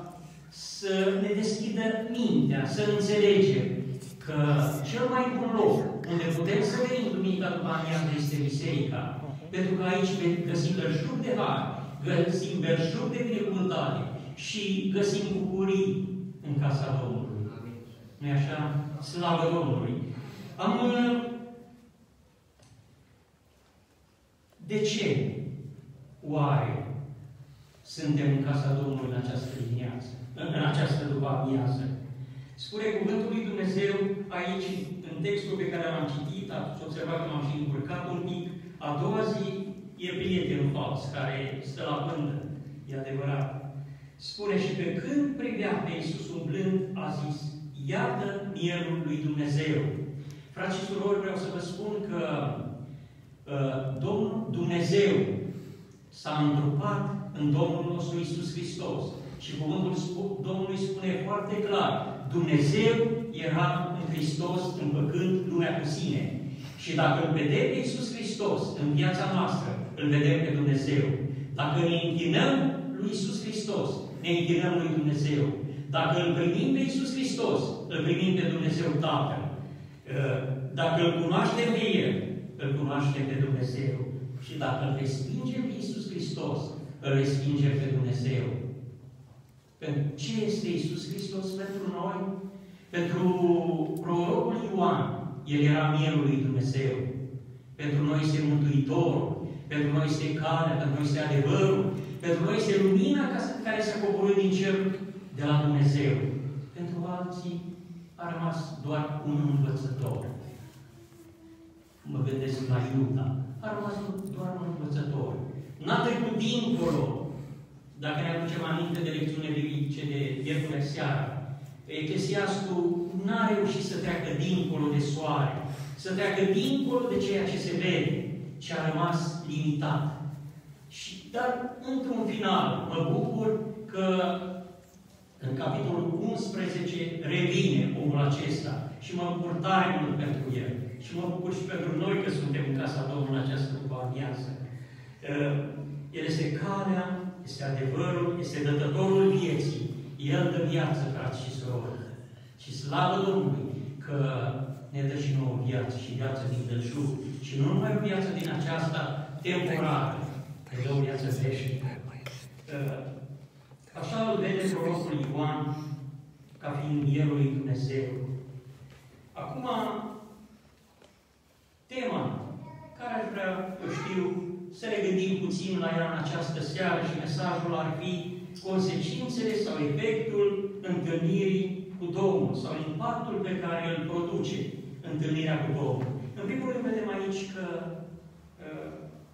să ne deschidă mintea, să înțelegem că cel mai bun loc unde putem să venim duminica după amiază este biserica. Pentru că aici găsim belșug de har, găsim belșug de binecuvântare și găsim bucurii în casa Domnului. Nu-i așa? Slavă Domnului! Am... De ce oare suntem în casa Domnului în această dimineață, în această după-amiază? Spune cuvântul lui Dumnezeu aici, în textul pe care l-am citit, ați observat că m-am și încurcat un pic, a doua zi e prietenul fals, care stă la pândă, e adevărat. Spune, și pe când privea pe Iisus umblând, a zis, iată mielul lui Dumnezeu. Frați și surori, vreau să vă spun că uh, Domnul Dumnezeu s-a întrupat în Domnul nostru Iisus Hristos. Și cuvântul Domnului spune foarte clar, Dumnezeu era în Hristos împăcând lumea cu sine. Și dacă îl vedem pe Iisus Hristos în viața noastră, îl vedem pe Dumnezeu. Dacă ne închinăm lui Iisus Hristos, ne închinăm lui Dumnezeu. Dacă îl primim pe Iisus Hristos, îl primim pe Dumnezeu Tatăl. Dacă îl cunoaștem pe El, îl cunoaștem pe Dumnezeu. Și dacă îl respingem pe Iisus Hristos, îl respingem pe Dumnezeu. Pentru ce este Iisus Hristos pentru noi? Pentru prorocul Ioan, El era mielul lui Dumnezeu. Pentru noi este Mântuitorul, pentru noi este calea, pentru noi este adevărul, pentru noi este lumina care s-a coborât din cer de la Dumnezeu. Pentru alții a rămas doar un învățător. Mă gândesc la Iuda. A rămas doar un învățător. N-a trecut dincolo. Dacă ne aducem aminte de lecțiunile biblice de miercuri seara, Eclesiastul n-a reușit să treacă dincolo de soare, să treacă dincolo de ceea ce se vede, ci a rămas limitat. Și, dar, într-un final, mă bucur că în capitolul unsprezece revine omul acesta și mă bucur tare mult pentru el. Și mă bucur și pentru noi că suntem în casa Domnului în această după amiază. El este calea, este adevărul, este dătătorul vieții. El dă viață, frați și surori. Și slavă Domnului că ne dă și nouă viață și viață din belșug. Și nu numai o viață din aceasta temporară, ne dă o viață veșnică. Așa îl vede prorocul Ioan ca fiind Mielul lui Dumnezeu. Acum, tema care aș vrea, eu știu, să ne gândim puțin la ea în această seară și mesajul ar fi consecințele sau efectul întâlnirii cu Domnul sau impactul pe care îl produce întâlnirea cu Domnul. În primul rând vedem aici că uh,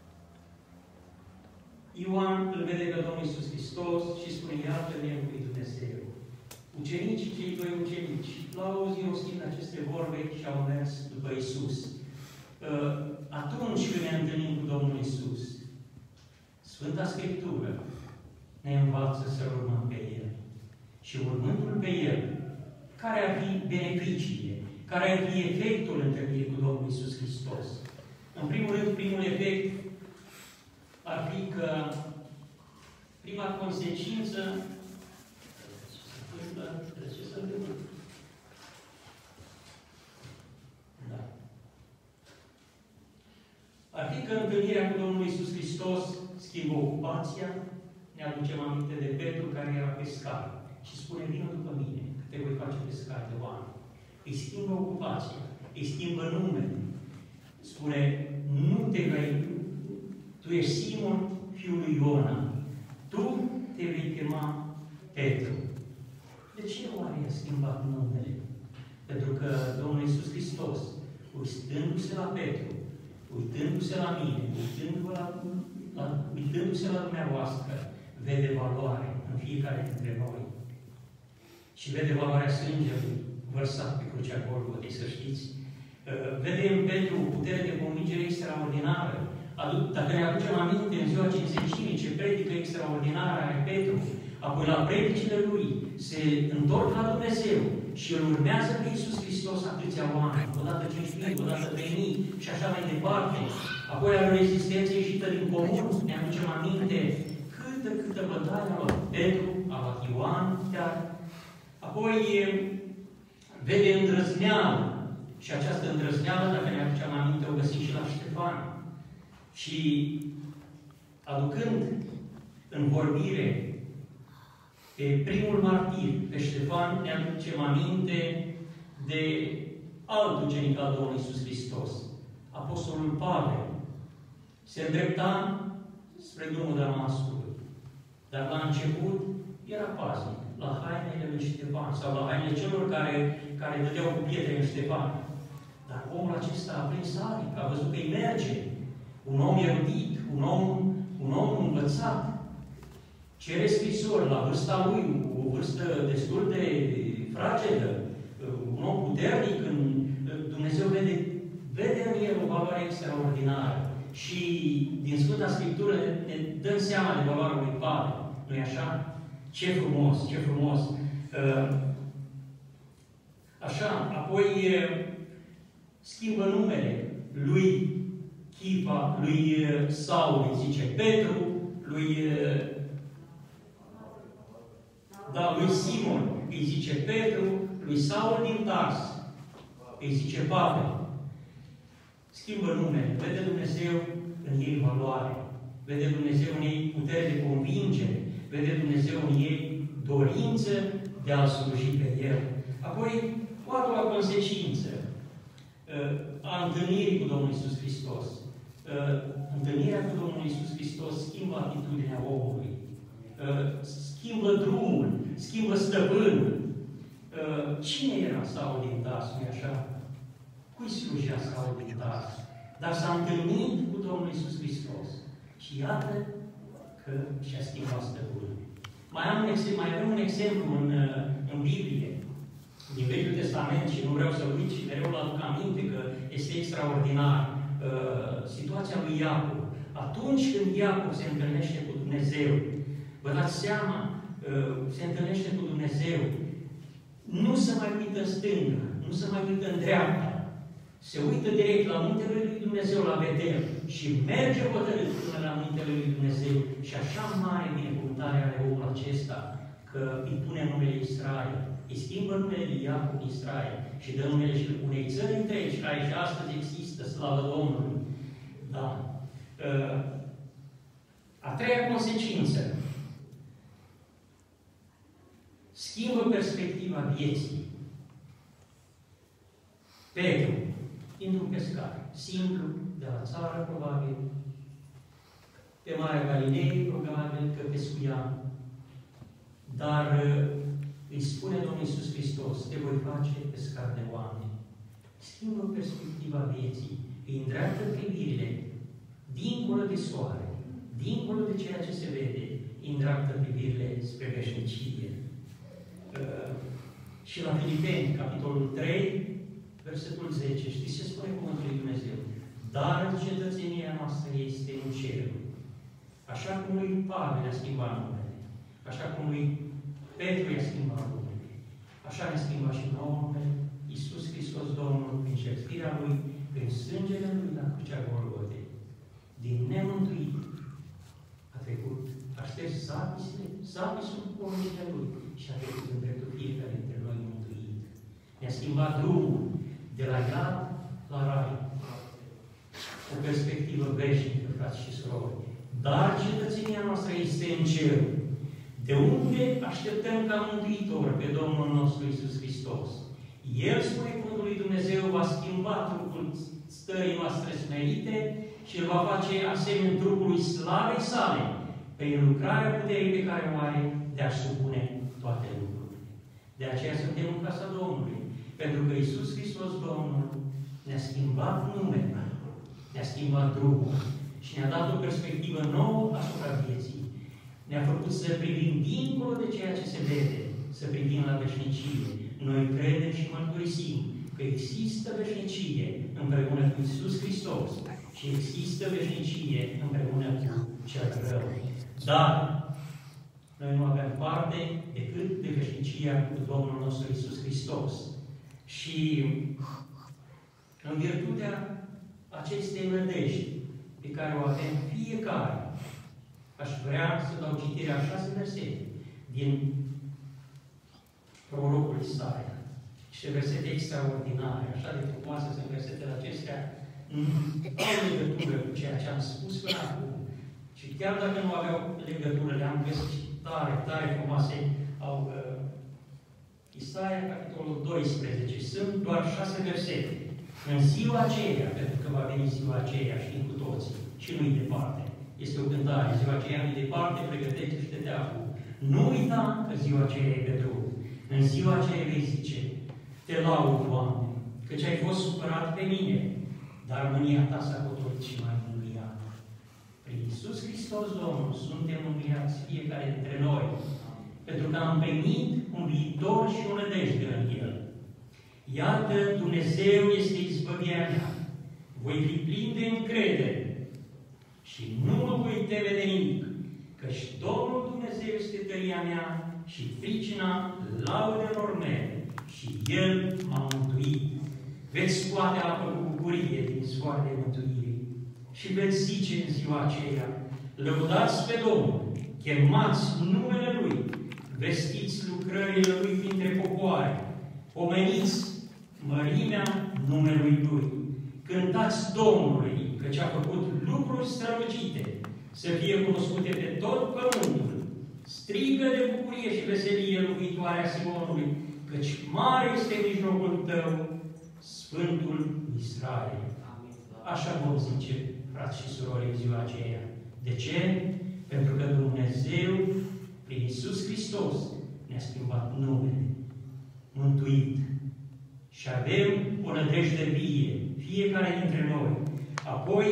Ioan îl vede pe Domnul Iisus Hristos și spune, iată Mielul lui Dumnezeu. Ucenicii, cei doi ucenici, l-au auzit rostind aceste vorbe și au mers după Iisus. Uh, atunci când ne întâlnim cu Domnul Iisus, Sfânta Scriptură ne învață să urmăm pe El. Și urmându-L pe El, care ar fi beneficiile, care ar fi efectul întâlnirii cu Domnul Iisus Hristos? În primul rând, primul efect ar fi că prima consecință ce se întâmplă? Da. Ar fi că întâlnirea cu Domnul Iisus Hristos schimbă ocupația. Ne aducem aminte de Petru care era pescar și spune, vină după mine, că te voi face pescar de oameni. Îi schimbă ocupația, îi schimbă numele. Spune, nu te vei, tu ești Simon, fiul lui Iona. Tu te vei chema Petru. De ce oare i-a schimbat numele? Pentru că Domnul Iisus Hristos, uitându-se la Petru, uitându-se la mine, uitându-se la, la, uitându-se la dumneavoastră, vede valoare în fiecare dintre noi. Și vede valoarea sângelui vărsat pe crucea Golgotei, să știți. Vede în Petru o putere de convingere extraordinară. Dacă ne aducem aminte în ziua cinzecimii, ce predică extraordinară are Petru, apoi la predicile lui se întorc la Dumnezeu și îl urmează pe Iisus Hristos atâția oameni, odată cinci mii, odată trei mii și așa mai departe. Apoi are o rezistență ieșită din comun, ne aducem aminte câtă, câtă bătaie a luat Petru, a luat Ioan, chiar. Apoi vede îndrăzneală și această îndrăzneală, dacă ne aducem aminte, o găsim și la Ștefan. Și aducând în vorbire pe primul martir, pe Ștefan, ne aducem aminte de alt ucenic al Domnului Iisus Hristos, Apostolul Pavel. Se îndrepta spre drumul Damascului, dar la început era paznic la hainele lui Ștefan sau la hainele celor care, care dădeau cu pietre în Ștefan. Dar omul acesta a prins aripi, a văzut că îi merge. Un om erudit, un om, un om învățat, cere scrisori la vârsta lui, o vârstă destul de fragedă, un om puternic, în Dumnezeu vede, vede în el o valoare extraordinară. Și din Sfânta Scriptură ne dăm seama de valoarea lui Pavel. Nu-i așa? Ce frumos, ce frumos! Așa, apoi schimbă numele lui Chipa, lui Saul, îi zice Petru, lui, da, lui Simon, îi zice Petru, lui Saul din Tars, îi zice Pavel. Schimbă numele, vede Dumnezeu în ei valoare, vede Dumnezeu în ei putere de convingere, vede Dumnezeu în ei dorință de a-L sluji pe El. Apoi, o a doua consecință a întâlnirii cu Domnul Iisus Hristos. Întâlnirea cu Domnul Iisus Hristos schimbă atitudinea omului, schimbă drumul, schimbă stăpânul. Cine era Saul din Tars, nu-i așa? Cui slujea Saul din Tars? Dar s-a întâlnit cu Domnul Iisus Hristos. Și iată că și-a schimbat stăpânul. Mai, am un, mai avem un exemplu în, în Biblie, din Vechiul Testament, și nu vreau să uit și mereu îl aduc aminte că este extraordinar. Uh, situația lui Iacov. Atunci când Iacov se întâlnește cu Dumnezeu, vă dați seama, se întâlnește cu Dumnezeu, nu se mai uită în stânga, nu se mai uită în dreapta, se uită direct la muntele lui Dumnezeu, la Betel, și merge hotărât până la muntele lui Dumnezeu. Și așa mare binecuvântare are omul acesta, că îi pune numele Israel, îi schimbă numele lui Iacob Israel și dă numele și unei țări întregi, care și astăzi există, slavă Domnului. Da. A treia consecință, schimbă perspectiva vieții. Petru, dintr-un pescar, simplu, de la țară, probabil, pe Marea Galilei, probabil că pescuia, dar îi spune Domnul Iisus Hristos, te voi face pescar de oameni. Schimbă perspectiva vieții, îi îndreaptă privirile dincolo de soare, dincolo de ceea ce se vede, îi îndreaptă privirile spre veșnicie. Uh, și la Filipeni, capitolul trei, versetul zece, știți ce spune cuvântul lui Dumnezeu? Dar cetățenia noastră este în cer. Așa cum lui Pavel a schimbat numele, așa cum lui Petru i-a schimbat numele, așa ne schimba și nouă numele, Iisus Hristos Domnul, prin jertfirea Lui, prin sângele Lui la crucea Golgotei. Din nemântuit a trecut, a șters zapisele, zapisul poruncile Lui și a trecut în dreptul fiecare dintre noi mântuit. Ne-a schimbat drumul de la iad la rai. O perspectivă veșnică, frați și surori. Dar cetățenia noastră este în cer, de unde așteptăm ca mântuitor pe Domnul nostru Iisus Hristos. El, spune cuvântul lui Dumnezeu, va schimba trupul stării noastre smerite și îl va face asemenea trupului slavei sale, prin lucrarea puterii pe care o are de a supune toate lucrurile. De aceea suntem în casa Domnului, pentru că Iisus Hristos Domnul ne-a schimbat numele, ne-a schimbat drumul și ne-a dat o perspectivă nouă asupra vieții. Ne-a făcut să privim dincolo de ceea ce se vede, să privim la veșnicie. Noi credem și mărturisim că există veșnicie împreună cu Iisus Hristos și există veșnicie împreună cu cel rău. Dar noi nu avem parte decât de veșnicia cu Domnul nostru Iisus Hristos. Și în virtutea acestei nădejde pe care o avem fiecare, aș vrea să dau citirea a șase versete din prorocul Isaia. Și versete extraordinare, așa de frumoase sunt versetele acestea, au legătură cu ceea ce am spus până acum. Și chiar dacă nu aveau legătură, le-am găsit tare, tare frumoase, au uh, Isaia, capitolul doisprezece. Sunt doar șase versete. În ziua aceea, pentru că va veni ziua aceea, știm cu toții, și nu-i departe. Este o cântare, ziua aceea nu-i departe, pregătește-te de acum. Nu uita că ziua aceea e pe drum. În ziua aceea vei zice, te laud, Doamne, căci ai fost supărat pe mine, dar mânia ta s-a hotărât și mai mângâiat. Prin Iisus Hristos, Domnul, suntem mângâiați fiecare dintre noi, pentru că am primit un viitor și o nădejde în El. Iată, Dumnezeu este izbăvirea mea. Voi fi plin de încredere și nu mă voi teme de nimic, căci Domnul Dumnezeu este tăria mea și pricina laudelor mele și El m-a mântuit. Veți scoate apă cu bucurie din soarele mântuirii și veți zice în ziua aceea, lăudați pe Domnul, chemați numele Lui, vestiți lucrările Lui printre popoare, pomeniți mărimea numelui Lui, cântați Domnului, căci a făcut lucruri strălucite, să fie cunoscute pe tot pământul, strigă de bucurie și veselie locuitoarea Sionului, căci mare este mijlocul tău, Sfântul Israel. Așa vom zice, frați și surori, în ziua aceea. De ce? Pentru că Dumnezeu, prin Iisus Hristos, ne-a schimbat numele, mântuit. Și avem o nădejde vie, fiecare dintre noi. Apoi,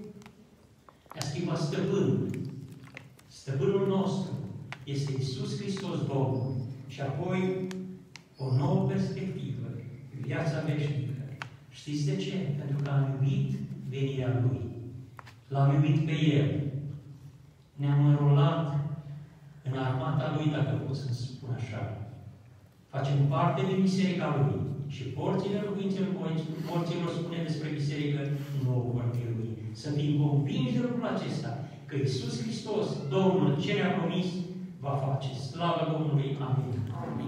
ne-a schimbat stăpânul. Stăpânul nostru este Iisus Hristos Domnul. Și apoi, o nouă perspectivă, viața veșnică. Știți de ce? Pentru că am iubit venirea Lui. L-am iubit pe El. Ne-am înrolat în armata Lui, dacă pot să spun așa. Facem parte din Biserica Lui. Și porțile locuințelor porților spune despre Biserică, nu o vor birui. Să fim convinși de lucrul acesta, că Iisus Hristos, Domnul, ce ne-a promis, va face. Slavă Domnului! Amin. Amin.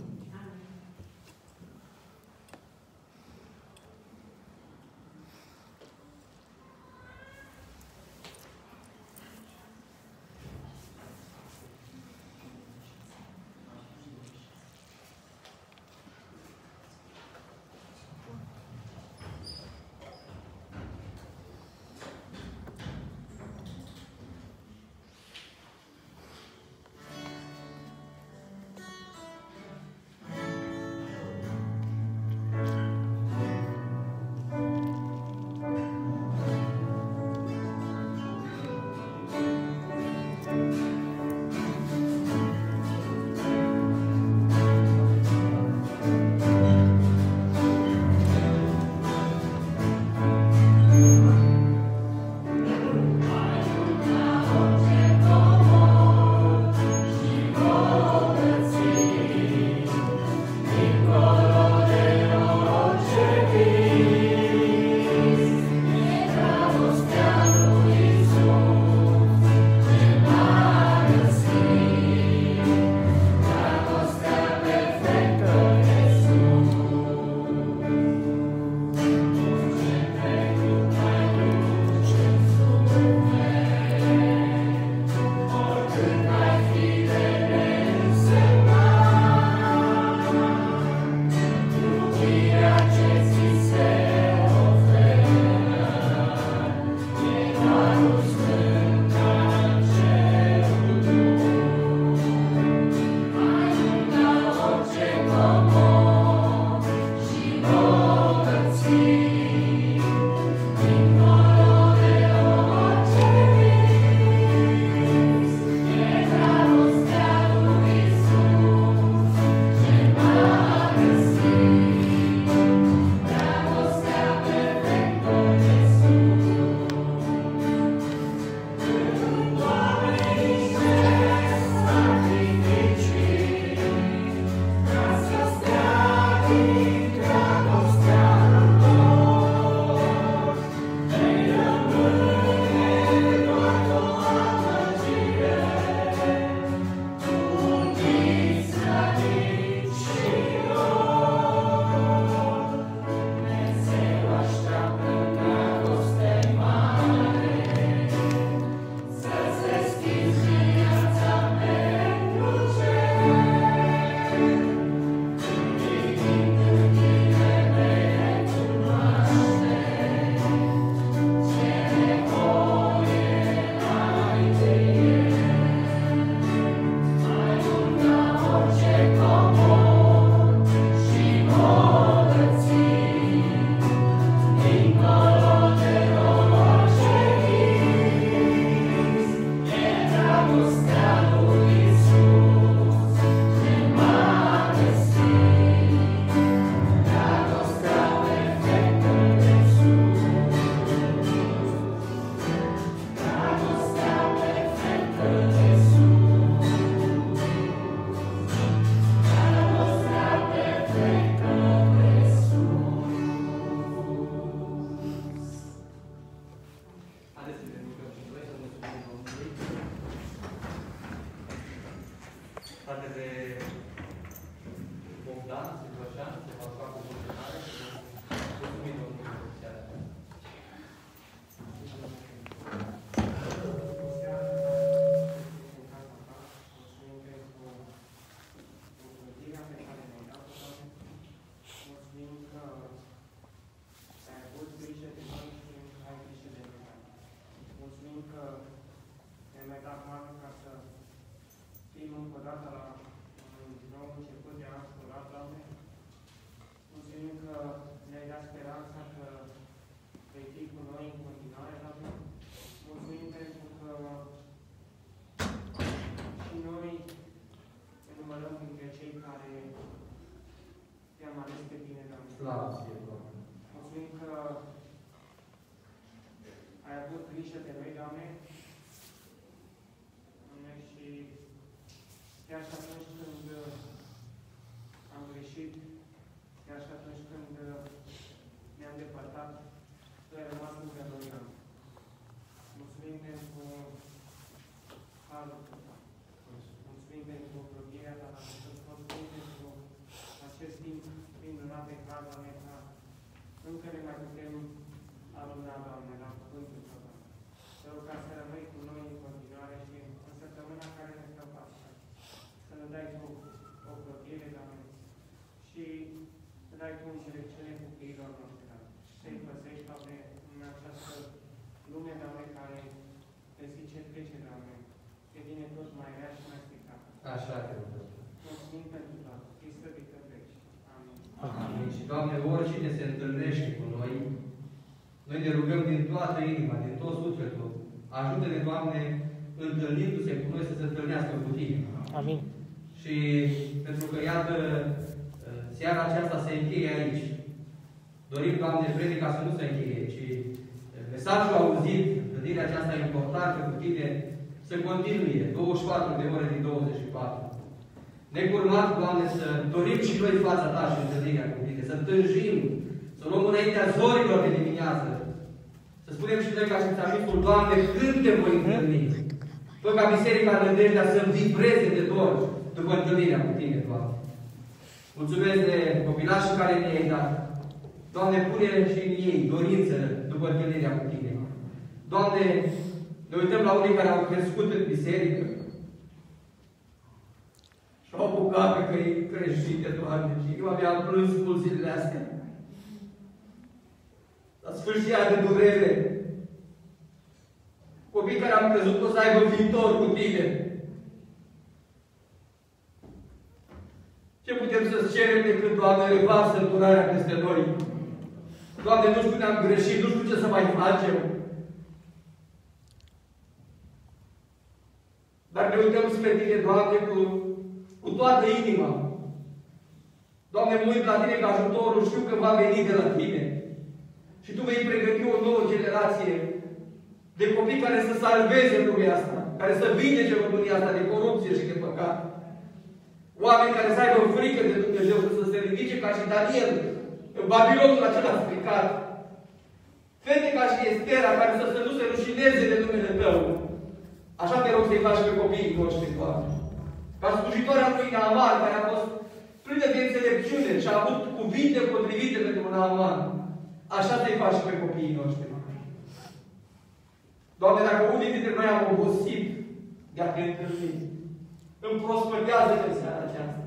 Slavă ție, Doamne! Mulțumim că ai avut grijă de noi, Doamne, și chiar și atunci când am greșit, chiar și atunci când ne-am depărtat, Tu ai rămas încă noi. Mulțumim pentru harul Tău. Mulțumim pentru ocrotirea Ta. Mulțumim pentru acest timp minunat pe care, Doamne, ca încă ne mai putem aluna, Doamne, la cuvântul Tău. Te rog ca să rămâi cu noi în continuare și în săptămâna care ne stă față. Să ne dai Tu ocrotire, Doamne, și să dai Tu înțelepciune copiilor noștri, Doamne. Să-i păzești, Doamne, în această lume, Doamne, care pe zi ce trece, Doamne, devine tot mai rea și mai stricată. Așa te rog. Mulțumim pentru toate. Fii slăvit în veci. Amin. Amin. Și, Doamne, oricine se întâlnește cu noi, noi ne rugăm din toată inima, din tot sufletul. Ajută-ne, Doamne, întâlnindu-se cu noi, să se întâlnească cu Tine. Amin. Și pentru că, iată, seara aceasta se încheie aici. Dorim, Doamne, predica să nu se încheie, ci mesajul auzit, gândirea aceasta importantă cu Tine, să continue douăzeci și patru de ore din douăzeci și patru. Necurmat, Doamne, să dorim și noi fața Ta și întâlnirea cu Tine, să tânjim, să luăm înaintea zorilor de dimineață, să spunem și noi ca și psalmistul, Doamne, când Te voi întâlni? Fă ca Biserica Nădejdea să vibreze de dor după întâlnirea cu Tine, Doamne. Mulțumesc de copilașii care ne-ai dat. Doamne, pune și în ei dorințele după întâlnirea cu Tine. Doamne, ne uităm la unii care au crescut în biserică și au apucat pe căi creștite, Doamne, și inima mea am plâns mult zilele astea. La sfârșirea de durere, copii care am crezut că o să aibă viitor cu Tine. Ce putem să-ți cerem decât, Doamne, revarsă îndurarea peste noi? Doamne, nu știu ne-am greșit, nu știu ce să mai facem. Dar ne uităm spre Tine, Doamne, cu, cu toată inima. Doamne, mă uit la Tine că ajutorul știu că va veni de la Tine. Și Tu vei pregăti o nouă generație de copii care să salveze lumea asta, care să vindece România asta de corupție și de păcat. Oameni care să aibă frică de Dumnezeu, să se ridice ca și Daniel în Babilonul acela stricat. Fete ca și Estera, care să, să nu se rușineze de numele Tău. Așa Te rog să-i faci pe copiii noștri, Doamne. Ca slujitoarea lui Naaman, care a fost plină de înțelepciune și a avut cuvinte potrivite pentru Naaman. Așa Te-i faci pe copiii noștri. Doamne, dacă unii dintre noi am obosit de a Te întâlni, împrospătează-te în seara aceasta.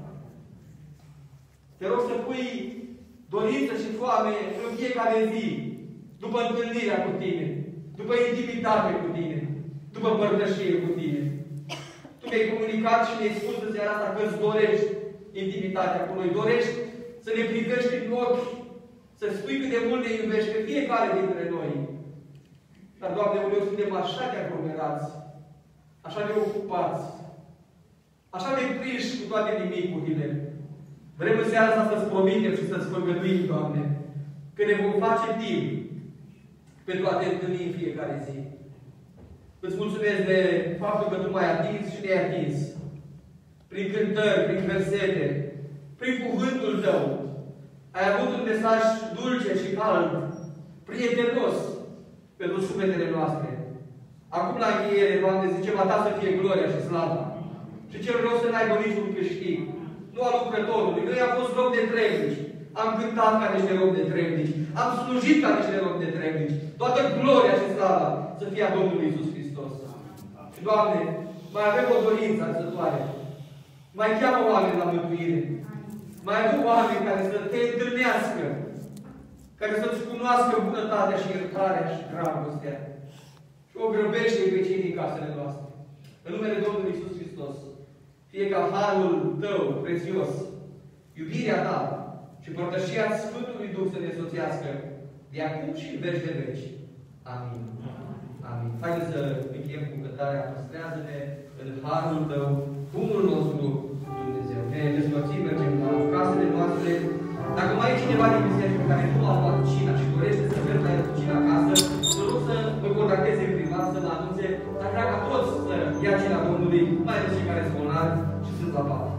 Te rog să pui dorință și foame în fiecare zi, după întâlnirea cu Tine, după intimitate cu Tine, după părtășie cu Tine. Tu mi-ai comunicat și mi-ai spus în seara asta că îți dorești intimitatea cu noi, dorești să ne privești în ochi, să spui cât de mult ne iubești pe fiecare dintre noi. Dar, Doamne, uneori suntem așa de aglomerați, așa de ocupați, așa de prinși cu toate nimicurile. Vrem în seara asta să-ți promitem și să-ți făgăduim, Doamne, că ne vom face timp pentru a Te întâlni în fiecare zi. Îți mulțumesc de faptul că Tu m-ai atins și ne-ai atins. Prin cântări, prin versete, prin cuvântul Tău. Ai avut un mesaj dulce și cald, prietenos pentru sufletele noastre. Acum la încheiere, Doamne, zicem a Ta să fie gloria și slava. Și cel rău să n-aibă niciun câștig. Nu al lucrătorului. Noi am fost rob de trebnici. Am cântat ca niște rob de trebnici. Am slujit ca niște rob de trebnici. Toată gloria și slava să fie a Domnului Iisus Hristos. Și, Doamne, mai avem o dorință arzătoare. Mai cheamă oameni la mântuire. Mai aduc oameni care să Te întâlnească. Care să-ți cunoască bunătatea și iertarea și dragostea. Și o grăbește pe cei din casele noastre. În numele Domnului Iisus Hristos. Fie ca harul Tău prețios, iubirea Ta și părtășia Sfântului Duh să ne însoțească de acum și în veci de veci. Amin. Amin. Haideți să încheiem cu cântarea Păstrează-ne în harul Tău, Bunul nostru Dumnezeu. Ne despărțim, mergem la casele noastre. Dacă mai e cineva din biserică care nu a luat cina și dorește să merg la el cu cina acasă, vă rog să vă contacteze privat, să mă anunțe, dar vreau ca toți să ia cina Domnului, mai ales cei care sunt bolnavi, și Sfânta Paște!